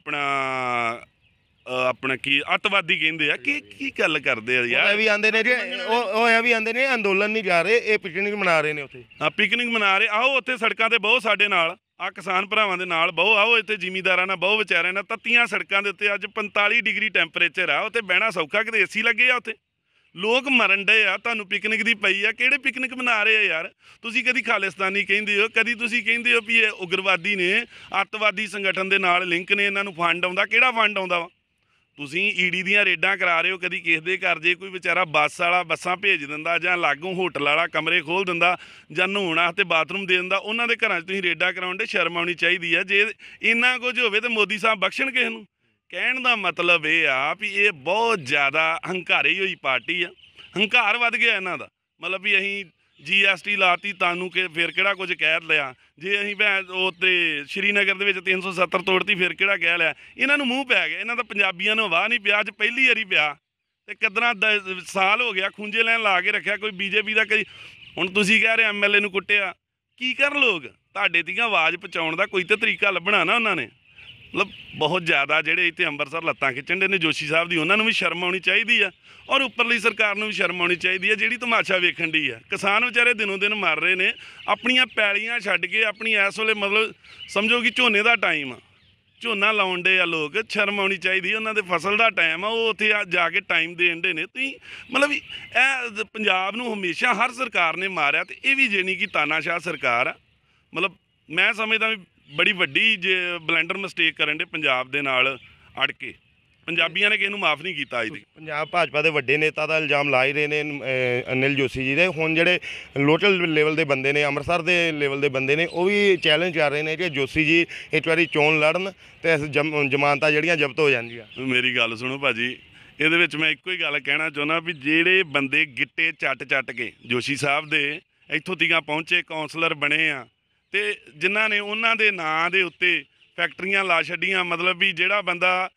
ਆਪਣਾ ਕੀ ਅੱਤਵਾਦੀ ਕਹਿੰਦੇ ਆ। ਕੀ ਗੱਲ ਕਰਦੇ ਆ ਯਾਰ? ਇਹ ਵੀ ਆਂਦੇ ਨੇ ਜੀ, ਉਹ ਇਹ ਵੀ ਆਂਦੇ ਨੇ ਅੰਦੋਲਨ ਨਹੀਂ ਜਾ ਰਹੇ, ਇਹ ਪਿਕਨਿਕ ਮਨਾ ਰਹੇ ਨੇ ਉੱਥੇ। ਹਾਂ, ਪਿਕਨਿਕ ਮਨਾ ਰਹੇ। ਆਓ ਉੱਥੇ ਸੜਕਾਂ ਤੇ ਬਹੁਤ ਸਾਡੇ ਨਾਲ, ਆ ਕਿਸਾਨ ਭਰਾਵਾਂ ਦੇ ਨਾਲ ਬਹੁ। ਆਓ ਇੱਥੇ ਜ਼ਿਮੀਂਦਾਰਾਂ ਨਾਲ ਬਹੁ, ਵਿਚਾਰਿਆਂ ਨਾਲ ਤੱਤੀਆਂ ਸੜਕਾਂ ਦੇ ਉੱਤੇ ਅੱਜ 45 ਡਿਗਰੀ ਟੈਂਪਰੇਚਰ ਆ। ਉੱਥੇ ਬਹਿਣਾ ਸੌਖਾ, ਕਿਤੇ ਏਸੀ ਲੱਗੇ ਆ ਉੱਥੇ? ਲੋਕ ਮਰਨ ਡੇ ਆ, ਤੁਹਾਨੂੰ ਪਿਕਨਿਕ ਦੀ ਪਈ ਆ। ਕਿਹੜੇ ਪਿਕਨਿਕ ਮਨਾ ਰਹੇ ਆ ਯਾਰ? ਤੁਸੀਂ ਕਦੀ ਖਾਲਿਸਤਾਨੀ ਕਹਿੰਦੇ ਹੋ, ਕਦੀ ਤੁਸੀਂ ਕਹਿੰਦੇ ਹੋ ਵੀ ਇਹ ਉਗਰਵਾਦੀ ਨੇ, ਅੱਤਵਾਦੀ ਸੰਗਠਨ ਦੇ ਨਾਲ ਲਿੰਕ ਨੇ, ਇਹਨਾਂ ਨੂੰ ਫੰਡ ਆਉਂਦਾ। ਕਿਹੜਾ ਫੰਡ ਆਉਂਦਾ ਵਾ? ਤੁਸੀਂ ਈਡੀ ਦੀਆਂ ਰੇਡਾਂ ਕਰਾ ਰਹੇ ਹੋ। ਕਦੀ ਕਿਸੇ ਦੇ ਘਰ ਜੇ ਕੋਈ ਵਿਚਾਰਾ ਬੱਸ ਵਾਲਾ ਬੱਸਾਂ ਭੇਜ ਦਿੰਦਾ, ਜਾਂ ਲਾਗੋਂ ਹੋਟਲ ਵਾਲਾ ਕਮਰੇ ਖੋਲ੍ਹ ਦਿੰਦਾ, ਜਾਂ ਨਹਾਉਣ ਵਾਸਤੇ ਬਾਥਰੂਮ ਦੇ ਦਿੰਦਾ, ਉਹਨਾਂ ਦੇ ਘਰਾਂ 'ਚ ਤੁਸੀਂ ਰੇਡਾਂ ਕਰਾਉਣ ਦੇ। ਸ਼ਰਮ ਆਉਣੀ ਚਾਹੀਦੀ ਆ। ਜੇ ਇੰਨਾ ਕੁਝ ਹੋਵੇ ਤਾਂ ਮੋਦੀ ਸਾਹਿਬ ਬਖਸ਼ਣ ਕਿਸੇ ਨੂੰ? ਕਹਿਣ ਦਾ ਮਤਲਬ ਇਹ ਆ ਵੀ ਇਹ ਬਹੁਤ ਜ਼ਿਆਦਾ ਹੰਕਾਰੀ ਹੋਈ ਪਾਰਟੀ ਆ। ਹੰਕਾਰ ਵੱਧ ਗਿਆ ਇਹਨਾਂ ਦਾ। ਮਤਲਬ ਵੀ ਅਸੀਂ GST ਲਾਤੀ ਤੁਹਾਨੂੰ ਕਿ ਫਿਰ ਕਿਹੜਾ ਕੁਝ ਕਹਿ ਲਿਆ। ਜੇ ਅਸੀਂ ਉਹ ਤੇ ਸ਼੍ਰੀਨਗਰ ਦੇ ਵਿੱਚ 370 ਤੋੜਤੀ, ਫਿਰ ਕਿਹੜਾ ਕਹਿ ਲਿਆ? ਇਹਨਾਂ ਨੂੰ ਮੂੰਹ ਪੈ ਗਿਆ। ਇਹਨਾਂ ਦਾ ਪੰਜਾਬੀਆਂ ਨੂੰ ਵਾਹ ਨਹੀਂ ਪਿਆ। ਅੱਜ ਪਹਿਲੀ ਵਾਰੀ ਪਿਆ ਤੇ ਕਿੱਦਾਂ ਸਾਲ ਹੋ ਗਿਆ ਖੂੰਜੇ ਲੈਣ ਲਾ ਕੇ ਰੱਖਿਆ। ਕੋਈ ਬੀਜੇਪੀ ਦਾ ਕਈ, ਹੁਣ ਤੁਸੀਂ ਕਹਿ ਰਹੇ MLA ਨੂੰ ਕੁੱਟਿਆ। ਕੀ ਕਰਨ ਲੋਕ? ਤੁਹਾਡੇ ਤੀਆਂ ਆਵਾਜ਼ ਪਹੁੰਚਾਉਣ ਦਾ ਕੋਈ ਤਾਂ ਤਰੀਕਾ ਲੱਭਣਾ ਨਾ ਉਹਨਾਂ ਨੇ। ਮਤਲਬ ਬਹੁਤ ਜ਼ਿਆਦਾ ਜਿਹੜੇ ਇੱਥੇ ਅੰਮ੍ਰਿਤਸਰ ਲੱਤਾਂ ਖਿੱਚਣ ਦੇ ਨੇ ਜੋਸ਼ੀ ਸਾਹਿਬ ਦੀ, ਉਹਨਾਂ ਨੂੰ ਵੀ ਸ਼ਰਮ ਆਉਣੀ ਚਾਹੀਦੀ ਆ। ਔਰ ਉੱਪਰਲੀ ਸਰਕਾਰ ਨੂੰ ਵੀ ਸ਼ਰਮ ਆਉਣੀ ਚਾਹੀਦੀ ਹੈ ਜਿਹੜੀ ਤਮਾਸ਼ਾ ਵੇਖਣ ਦੀ ਆ। ਕਿਸਾਨ ਵਿਚਾਰੇ ਦਿਨੋਂ ਦਿਨ ਮਰ ਰਹੇ ਨੇ, ਆਪਣੀਆਂ ਪੈਲੀਆਂ ਛੱਡ ਕੇ। ਆਪਣੀ ਇਸ ਵੇਲੇ ਮਤਲਬ ਸਮਝੋ ਕਿ ਝੋਨੇ ਦਾ ਟਾਈਮ ਆ, ਝੋਨਾ ਲਾਉਣ ਦੇ ਆ ਲੋਕ। ਸ਼ਰਮ ਆਉਣੀ ਚਾਹੀਦੀ। ਉਹਨਾਂ ਦੇ ਫਸਲ ਦਾ ਟਾਈਮ ਆ, ਉਹ ਉੱਥੇ ਜਾ ਕੇ ਟਾਈਮ ਦੇਣ ਦੇ ਨੇ। ਤੁਸੀਂ ਮਤਲਬ ਇਹ ਪੰਜਾਬ ਨੂੰ ਹਮੇਸ਼ਾ ਹਰ ਸਰਕਾਰ ਨੇ ਮਾਰਿਆ, ਤੇ ਇਹ ਵੀ ਜਿਹੜੀ ਕਿ ਤਾਨਾਸ਼ਾਹ ਸਰਕਾਰ ਆ। ਮਤਲਬ ਮੈਂ ਸਮਝਦਾ ਵੀ ਬੜੀ ਵੱਡੀ ਜੇ ਬਲੈਂਡਰ ਮਿਸਟੇਕ ਕਰਨ ਦੇ ਪੰਜਾਬ ਦੇ ਨਾਲ ਅੜ ਕੇ। ਪੰਜਾਬੀਆਂ ਨੇ ਕਿਸੇ ਨੂੰ ਮਾਫ ਨਹੀਂ ਕੀਤਾ ਅੱਜ ਤੱਕ। ਪੰਜਾਬ ਭਾਜਪਾ ਦੇ ਵੱਡੇ ਨੇਤਾ ਦਾ ਇਲਜ਼ਾਮ ਲਾ ਹੀ ਰਹੇ ਨੇ ਅਨਿਲ ਜੋਸ਼ੀ ਜੀ ਦੇ। ਹੁਣ ਜਿਹੜੇ ਲੋਕਲ ਲੈਵਲ ਦੇ ਬੰਦੇ ਨੇ, ਅੰਮ੍ਰਿਤਸਰ ਦੇ ਲੈਵਲ ਦੇ ਬੰਦੇ ਨੇ, ਉਹ ਵੀ ਚੈਲੰਜ ਕਰ ਰਹੇ ਨੇ ਕਿ ਜੋਸ਼ੀ ਜੀ ਇੱਕ ਵਾਰੀ ਚੋਣ ਲੜਨ ਤੇ ਜ਼ਮਾਨਤਾਂ ਜਿਹੜੀਆਂ ਜ਼ਬਤ ਹੋ ਜਾਂਦੀਆਂ। ਮੇਰੀ ਗੱਲ ਸੁਣੋ ਭਾਜੀ, ਇਹਦੇ ਵਿੱਚ ਮੈਂ ਇੱਕੋ ਹੀ ਗੱਲ ਕਹਿਣਾ ਚਾਹੁੰਦਾ ਵੀ ਜਿਹੜੇ ਬੰਦੇ ਗਿੱਟੇ ਚੱਟ ਕੇ ਜੋਸ਼ੀ ਸਾਹਿਬ ਦੇ ਇੱਥੋਂ ਤੀਕਾਂ ਪਹੁੰਚੇ, ਕੌਂਸਲਰ ਬਣੇ ਆ, ਤੇ ਜਿਨ੍ਹਾਂ ਨੇ ਉਹਨਾਂ ਦੇ ਨਾਂ ਦੇ ਉੱਤੇ ਫੈਕਟਰੀਆਂ ਲਾ ਛੱਡੀਆਂ। ਮਤਲਬ ਵੀ ਜਿਹੜਾ ਬੰਦਾ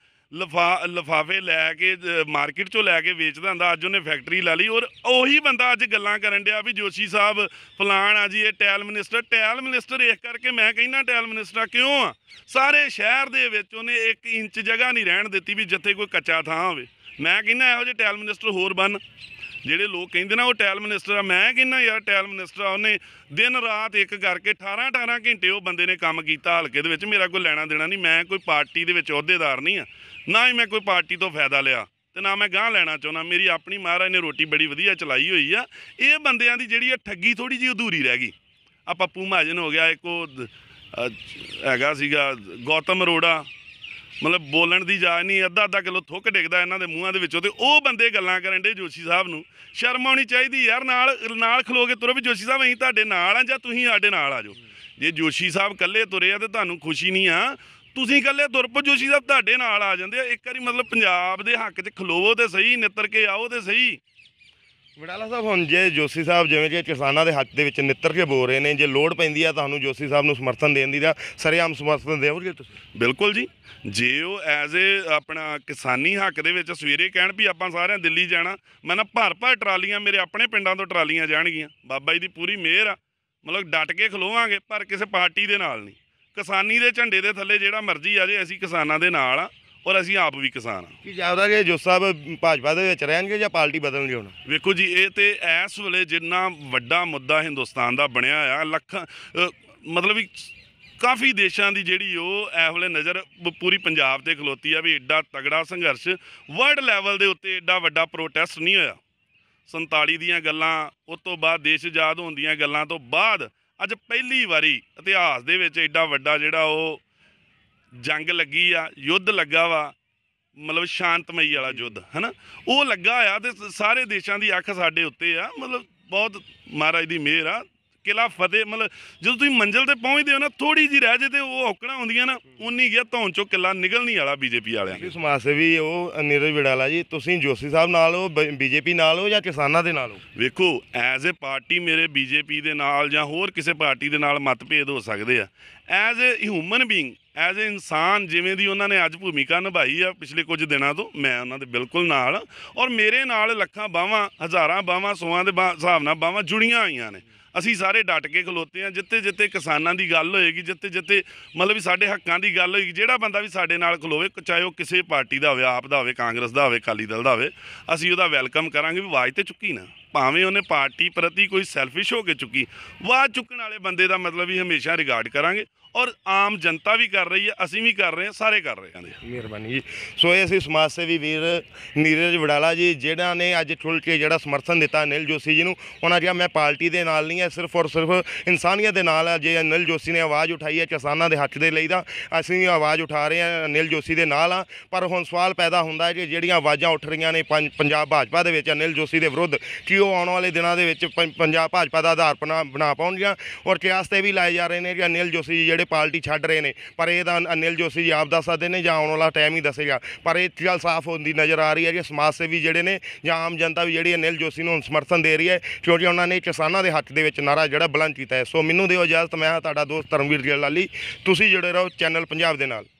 ਲਿਫਾਫੇ ਲੈ ਕੇ ਮਾਰਕੀਟ 'ਚੋਂ ਲੈ ਕੇ ਵੇਚਦਾ ਹੁੰਦਾ, ਅੱਜ ਉਹਨੇ ਫੈਕਟਰੀ ਲਾ ਲਈ। ਔਰ ਉਹੀ ਬੰਦਾ ਅੱਜ ਗੱਲਾਂ ਕਰਨ ਡਿਆ ਵੀ ਜੋਸ਼ੀ ਸਾਹਿਬ ਫਲਾਣ ਆ ਜੀ, ਇਹ ਟੈਲ ਮਿਨਿਸਟਰ। ਟੈਲ ਮਿਨਿਸਟਰ ਇਸ ਕਰਕੇ ਮੈਂ ਕਹਿੰਦਾ ਟੈਲ ਮਿਨਿਸਟਰ ਕਿਉਂ ਆ? ਸਾਰੇ ਸ਼ਹਿਰ ਦੇ ਵਿੱਚ ਉਹਨੇ 1 ਇੰਚ ਜਗ੍ਹਾ ਨਹੀਂ ਰਹਿਣ ਦਿੱਤੀ ਵੀ ਜਿੱਥੇ ਕੋਈ ਕੱਚਾ ਥਾਂ ਹੋਵੇ। ਮੈਂ ਕਹਿੰਦਾ ਇਹੋ ਜਿਹੇ ਟੈਲ ਮਿਨਿਸਟਰ ਹੋਰ ਬਣ। ਜਿਹੜੇ ਲੋਕ ਕਹਿੰਦੇ ਨਾ ਉਹ ਟੈਲ ਮਿਨਿਸਟਰ ਆ, ਮੈਂ ਕਹਿੰਦਾ ਯਾਰ ਟੈਲ ਮਿਨਿਸਟਰ ਆ। ਉਹਨੇ ਦਿਨ ਰਾਤ ਇੱਕ ਕਰਕੇ 18 ਘੰਟੇ ਉਹ ਬੰਦੇ ਨੇ ਕੰਮ ਕੀਤਾ ਹਲਕੇ ਦੇ ਵਿੱਚ। ਮੇਰਾ ਕੋਈ ਲੈਣਾ ਦੇਣਾ ਨਹੀਂ। ਮੈਂ ਕੋਈ ਪਾਰਟੀ ਦੇ ਵਿੱਚ ਅਹੁਦੇਦਾਰ ਨਹੀਂ ਆ, ਨਾ ਹੀ ਮੈਂ ਕੋਈ ਪਾਰਟੀ ਤੋਂ ਫਾਇਦਾ ਲਿਆ, ਤੇ ਨਾ ਮੈਂ ਗਾਂਹ ਲੈਣਾ ਚਾਹੁੰਦਾ। ਮੇਰੀ ਆਪਣੀ ਮਹਾਰਾਜ ਨੇ ਰੋਟੀ ਬੜੀ ਵਧੀਆ ਚਲਾਈ ਹੋਈ ਆ। ਇਹ ਬੰਦਿਆਂ ਦੀ ਜਿਹੜੀ ਆ ਠੱਗੀ ਥੋੜ੍ਹੀ ਜਿਹੀ ਅਧੂਰੀ ਰਹਿ ਗਈ। ਆ ਪੱਪੂ ਮਹਾਜਨ ਹੋ ਗਿਆ, ਇੱਕ ਉਹ ਹੈਗਾ ਸੀਗਾ ਗੌਤਮ ਅਰੋੜਾ। ਮਤਲਬ ਬੋਲਣ ਦੀ ਜਾਚ ਨਹੀਂ, ਅੱਧਾ ਕਿਲੋ ਥੁੱਕ ਡਿੱਗਦਾ ਇਹਨਾਂ ਦੇ ਮੂੰਹਾਂ ਦੇ ਵਿੱਚੋਂ। ਤੇ ਉਹ ਬੰਦੇ ਗੱਲਾਂ ਕਰਨ ਡੇ ਜੋਸ਼ੀ ਸਾਹਿਬ ਨੂੰ। ਸ਼ਰਮ ਆਉਣੀ ਚਾਹੀਦੀ ਯਾਰ। ਨਾਲ ਖਲੋ ਕੇ ਤੁਰੋ ਵੀ ਜੋਸ਼ੀ ਸਾਹਿਬ ਅਸੀਂ ਤੁਹਾਡੇ ਨਾਲ ਆ, ਜਾਂ ਤੁਸੀਂ ਸਾਡੇ ਨਾਲ ਆ ਜਾਓ। ਜੇ ਜੋਸ਼ੀ ਸਾਹਿਬ ਇਕੱਲੇ ਤੁਰੇ ਆ ਤੇ ਤੁਹਾਨੂੰ ਖੁਸ਼ੀ ਨਹੀਂ ਆ, ਤੁਸੀਂ ਇਕੱਲੇ ਤੁਰ ਪਓ, ਜੋਸ਼ੀ ਸਾਹਿਬ ਤੁਹਾਡੇ ਨਾਲ ਆ ਜਾਂਦੇ ਆ। ਇੱਕ ਵਾਰੀ ਮਤਲਬ ਪੰਜਾਬ ਦੇ ਹੱਕ 'ਚ ਖਲੋਵੋ ਤੇ ਸਹੀ, ਨਿੱਤਰ ਕੇ ਆਓ ਤੇ ਸਹੀ। ਵਡਾਲਾ ਸਾਹਿਬ, ਹੁਣ ਜੇ ਜੋਸ਼ੀ ਸਾਹਿਬ ਜਿਵੇਂ ਕਿ ਕਿਸਾਨਾਂ ਦੇ ਹੱਕ ਦੇ ਵਿੱਚ ਨਿੱਤਰ ਕੇ ਬੋਲ ਰਹੇ ਨੇ, ਜੇ ਲੋੜ ਪੈਂਦੀ ਆ ਤੁਹਾਨੂੰ ਜੋਸ਼ੀ ਸਾਹਿਬ ਨੂੰ ਸਮਰਥਨ ਦੇਣ ਦੀ ਤਾਂ ਸਰੇਆਮ ਸਮਰਥਨ ਦੇਵੋਗੇ ਤੁਸੀਂ? ਬਿਲਕੁਲ ਜੀ, ਜੇ ਉਹ ਐਜ਼ ਏ ਆਪਣਾ ਕਿਸਾਨੀ ਹੱਕ ਦੇ ਵਿੱਚ ਸਵੇਰੇ ਕਹਿਣ ਵੀ ਆਪਾਂ ਸਾਰਿਆਂ ਦਿੱਲੀ ਜਾਣਾ, ਮੈਂ ਨਾ ਭਰ ਟਰਾਲੀਆਂ ਮੇਰੇ ਆਪਣੇ ਪਿੰਡਾਂ ਤੋਂ ਟਰਾਲੀਆਂ ਜਾਣਗੀਆਂ, ਬਾਬਾ ਜੀ ਦੀ ਪੂਰੀ ਮਿਹਰ ਆ, ਮਤਲਬ ਡਟ ਕੇ ਖਲੋਵਾਂਗੇ, ਪਰ ਕਿਸੇ ਪਾਰਟੀ ਦੇ ਨਾਲ ਨਹੀਂ। ਕਿਸਾਨੀ ਦੇ ਝੰਡੇ ਦੇ ਥੱਲੇ ਜਿਹੜਾ ਮਰਜ਼ੀ ਆ ਜੇ, ਅਸੀਂ ਕਿਸਾਨਾਂ ਦੇ ਨਾਲ ਆ ਔਰ ਅਸੀਂ ਆਪ ਵੀ ਕਿਸਾਨ ਆ। ਕੀ ਜਾਪਦਾ ਕਿ ਜੋਸ਼ ਸਾਹਿਬ ਭਾਜਪਾ ਦੇ ਵਿੱਚ ਰਹਿਣਗੇ ਜਾਂ ਪਾਰਟੀ ਬਦਲਣਗੇ ਹੁਣ? ਵੇਖੋ ਜੀ, ਇਹ ਤੇ ਇਸ ਵੇਲੇ ਜਿੰਨਾ ਵੱਡਾ ਮੁੱਦਾ ਹਿੰਦੁਸਤਾਨ ਦਾ ਬਣਿਆ ਆ, ਲੱਖਾਂ ਮਤਲਬ ਵੀ ਕਾਫੀ ਦੇਸ਼ਾਂ ਦੀ ਜਿਹੜੀ ਉਹ ਇਸ ਵੇਲੇ ਨਜ਼ਰ ਪੂਰੀ ਪੰਜਾਬ ਤੇ ਖਲੋਤੀ ਆ ਵੀ ਐਡਾ ਤਗੜਾ ਸੰਘਰਸ਼ ਵਰਲਡ ਲੈਵਲ ਦੇ ਉੱਤੇ, ਐਡਾ ਵੱਡਾ ਪ੍ਰੋਟੈਸਟ ਨਹੀਂ ਹੋਇਆ। 47 ਦੀਆਂ ਗੱਲਾਂ, ਉਸ ਤੋਂ ਬਾਅਦ ਦੇਸ਼ ਆਜ਼ਾਦ ਹੋਣ ਦੀਆਂ ਗੱਲਾਂ ਤੋਂ ਬਾਅਦ ਅੱਜ ਪਹਿਲੀ ਵਾਰੀ ਇਤਿਹਾਸ ਦੇ ਵਿੱਚ ਐਡਾ ਵੱਡਾ ਜਿਹੜਾ ਉਹ ਜੰਗ ਲੱਗੀ ਆ, ਯੁੱਧ ਲੱਗਾ ਵਾ, ਮਤਲਬ ਸ਼ਾਂਤਮਈ ਵਾਲਾ ਯੁੱਧ ਹੈ ਨਾ, ਉਹ ਲੱਗਾ ਆ ਤੇ ਸਾਰੇ ਦੇਸ਼ਾਂ ਦੀ ਅੱਖ ਸਾਡੇ ਉੱਤੇ ਆ। ਮਤਲਬ ਬਹੁਤ ਮਹਾਰਾਜ ਦੀ ਮਿਹਰ ਆ। ਕਿਲਾ ਫਤਿਹ, ਮਤਲਬ ਜਦੋਂ ਤੁਸੀਂ ਮੰਜ਼ਿਲ ਤੇ ਪਹੁੰਚਦੇ ਹੋ ਨਾ, ਥੋੜੀ ਜਿਹੀ ਰਹਿ ਜੇ ਤੇ ਉਹ ਔਕੜਾਂ ਹੁੰਦੀਆਂ ਨਾ, ਉਨੀ ਗਿਆ ਧੌਣ ਚੋਂ ਕਿਲਾ ਨਿਕਲਣੀ ਵਾਲਾ ਬੀਜੇਪੀ ਵਾਲਿਆਂ ਦੇ। ਸਮਾਜ ਸੇਵੀ ਉਹ ਨੀਰਜ ਵਡਾਲਾ ਜੀ, ਤੁਸੀਂ ਜੋਸ਼ੀ ਸਾਹਿਬ ਨਾਲ ਹੋ, ਬੀਜੇਪੀ ਨਾਲ ਹੋ ਜਾਂ ਕਿਸਾਨਾਂ ਦੇ ਨਾਲ ਹੋ? ਵੇਖੋ, ਐਜ਼ ਏ ਪਾਰਟੀ ਮੇਰੇ ਬੀਜੇਪੀ ਦੇ ਨਾਲ ਜਾਂ ਹੋਰ ਕਿਸੇ ਪਾਰਟੀ ਦੇ ਨਾਲ ਮਤਭੇਦ ਹੋ ਸਕਦੇ ਆ। As a human being, as a ਇਨਸਾਨ, ਜਿਵੇਂ ਦੀ ਉਹਨਾਂ ਨੇ ਅੱਜ ਭੂਮਿਕਾ ਨਿਭਾਈ ਆ ਪਿਛਲੇ ਕੁਝ ਦਿਨਾਂ ਤੋਂ, ਮੈਂ ਉਹਨਾਂ ਦੇ ਬਿਲਕੁਲ ਨਾਲ, ਔਰ ਮੇਰੇ ਨਾਲ ਲੱਖਾਂ ਬਾਹਾਂ, ਹਜ਼ਾਰਾਂ ਬਾਹਾਂ, ਸੌਆਂ ਦੇ ਹਿਸਾਬ ਨਾਲ ਬਾਹਾਂ ਜੁੜੀਆਂ ਹੋਈਆਂ ਨੇ। ਅਸੀਂ ਸਾਰੇ ਡਟ ਕੇ ਖਲੋਤੇ ਹਾਂ। ਜਿੱਥੇ ਜਿੱਥੇ ਕਿਸਾਨਾਂ ਦੀ ਗੱਲ ਹੋਏਗੀ, ਜਿੱਥੇ ਜਿੱਥੇ ਮਤਲਬ ਵੀ ਸਾਡੇ ਹੱਕਾਂ ਦੀ ਗੱਲ ਹੋਏਗੀ, ਜਿਹੜਾ ਬੰਦਾ ਵੀ ਸਾਡੇ ਨਾਲ ਖਲੋਵੇ, ਚਾਹੇ ਉਹ ਕਿਸੇ ਪਾਰਟੀ ਦਾ ਹੋਵੇ, ਆਪ ਦਾ ਹੋਵੇ, ਕਾਂਗਰਸ ਦਾ ਹੋਵੇ, ਅਕਾਲੀ ਦਲ ਦਾ ਹੋਵੇ, ਅਸੀਂ ਉਹਦਾ ਵੈਲਕਮ ਕਰਾਂਗੇ। ਵੀ ਆਵਾਜ਼ ਤੇ ਚੁੱਕੀ ਨਾ, ਭਾਵੇਂ ਉਹਨੇ ਪਾਰਟੀ ਪ੍ਰਤੀ ਕੋਈ ਸੈਲਫਿਸ਼ ਹੋ ਕੇ ਚੁੱਕੀ, ਆਵਾਜ਼ ਚੁੱਕਣ ਵਾਲੇ ਬੰਦੇ ਦਾ ਮਤਲਬ ਵੀ ਹਮੇਸ਼ਾ ਰਿਗਾਰਡ ਕਰਾਂਗੇ। ਔਰ ਆਮ ਜਨਤਾ ਵੀ ਕਰ ਰਹੀ ਹੈ, ਅਸੀਂ ਵੀ ਕਰ ਰਹੇ ਹਾਂ, ਸਾਰੇ ਕਰ ਰਹੇ ਹਾਂ। ਮਿਹਰਬਾਨੀ ਜੀ। ਸੋ ਇਹ ਅਸੀਂ ਸਮਾਜ ਸੇਵੀ ਵੀਰ ਨੀਰਜ ਵਡਾਲਾ ਜੀ, ਜਿਹੜਾ ਨੇ ਅੱਜ ਖੁੱਲ੍ਹ ਕੇ ਜਿਹੜਾ ਸਮਰਥਨ ਦਿੱਤਾ ਅਨਿਲ ਜੋਸ਼ੀ ਜੀ ਨੂੰ। ਉਹਨਾਂ ਕਿਹਾ ਮੈਂ ਪਾਰਟੀ ਦੇ ਨਾਲ ਨਹੀਂ ਹੈ, ਸਿਰਫ ਔਰ ਸਿਰਫ ਇਨਸਾਨੀਅਤ ਦੇ ਨਾਲ ਹੈ। ਜੇ ਅਨਿਲ ਜੋਸ਼ੀ ਨੇ ਆਵਾਜ਼ ਉਠਾਈ ਹੈ ਕਿਸਾਨਾਂ ਦੇ ਹੱਕ ਦੇ ਲਈ, ਤਾਂ ਅਸੀਂ ਵੀ ਆਵਾਜ਼ ਉਠਾ ਰਹੇ ਹਾਂ, ਅਨਿਲ ਜੋਸ਼ੀ ਦੇ ਨਾਲ ਆ। ਪਰ ਹੁਣ ਸਵਾਲ ਪੈਦਾ ਹੁੰਦਾ ਹੈ ਕਿ ਜਿਹੜੀਆਂ ਆਵਾਜ਼ਾਂ ਉੱਠ ਰਹੀਆਂ ਨੇ ਪੰਜਾਬ ਭਾਜਪਾ ਦੇ ਵਿੱਚ ਅਨਿਲ ਜੋਸ਼ੀ ਦੇ ਵਿਰੁੱਧ, ਕੀ ਉਹ ਆਉਣ ਵਾਲੇ ਦਿਨਾਂ ਦੇ ਵਿੱਚ ਪੰਜਾਬ ਭਾਜਪਾ ਦਾ ਆਧਾਰ ਬਣਾ ਪਾਉਣਗੀਆਂ? ਔਰ ਕਿਆਸ ਤੇ ਵੀ ਲਾਏ ਜਾ ਰਹੇ ਨੇ ਕਿ ਅਨਿਲ ਜੋਸ਼ੀ ਜੀ ਜਿਹੜੇ ਪਾਰਟੀ ਛੱਡ ਰਹੇ ਨੇ, ਪਰ ਇਹ ਤਾਂ ਅਨਿਲ ਜੋਸ਼ੀ ਜੀ ਆਪ ਦੱਸ ਸਕਦੇ ਨੇ ਜਾਂ ਆਉਣ ਵਾਲਾ ਟਾਈਮ ਹੀ ਦੱਸੇਗਾ। ਪਰ ਇਹ ਗੱਲ ਸਾਫ਼ ਹੁੰਦੀ ਨਜ਼ਰ ਆ ਰਹੀ ਹੈ ਕਿ ਸਮਾਜ ਸੇਵੀ ਜਿਹੜੇ ਨੇ ਜਾਂ ਆਮ ਜਨਤਾ ਵੀ ਜਿਹੜੀ ਅਨਿਲ ਜੋਸ਼ੀ ਨੂੰ ਸਮਰਥਨ ਦੇ ਰਹੀ ਹੈ, ਕਿਉਂਕਿ ਉਹਨਾਂ ਨੇ ਕਿਸਾਨਾਂ ਦੇ ਹੱਕ ਦੇ ਵਿੱਚ ਨਾਰਾ ਜਿਹੜਾ ਬੁਲੰਦ ਕੀਤਾ ਹੈ। ਸੋ ਮੈਨੂੰ ਦਿਓ ਇਜਾਜ਼ਤ, ਮੈਂ ਹਾਂ ਤੁਹਾਡਾ ਦੋਸਤ ਧਰਮਵੀਰ ਲਾਲੀ। ਤੁਸੀਂ ਜੁੜੇ ਰਹੋ ਚੈਨਲ ਪੰਜਾਬ ਦੇ ਨਾਲ।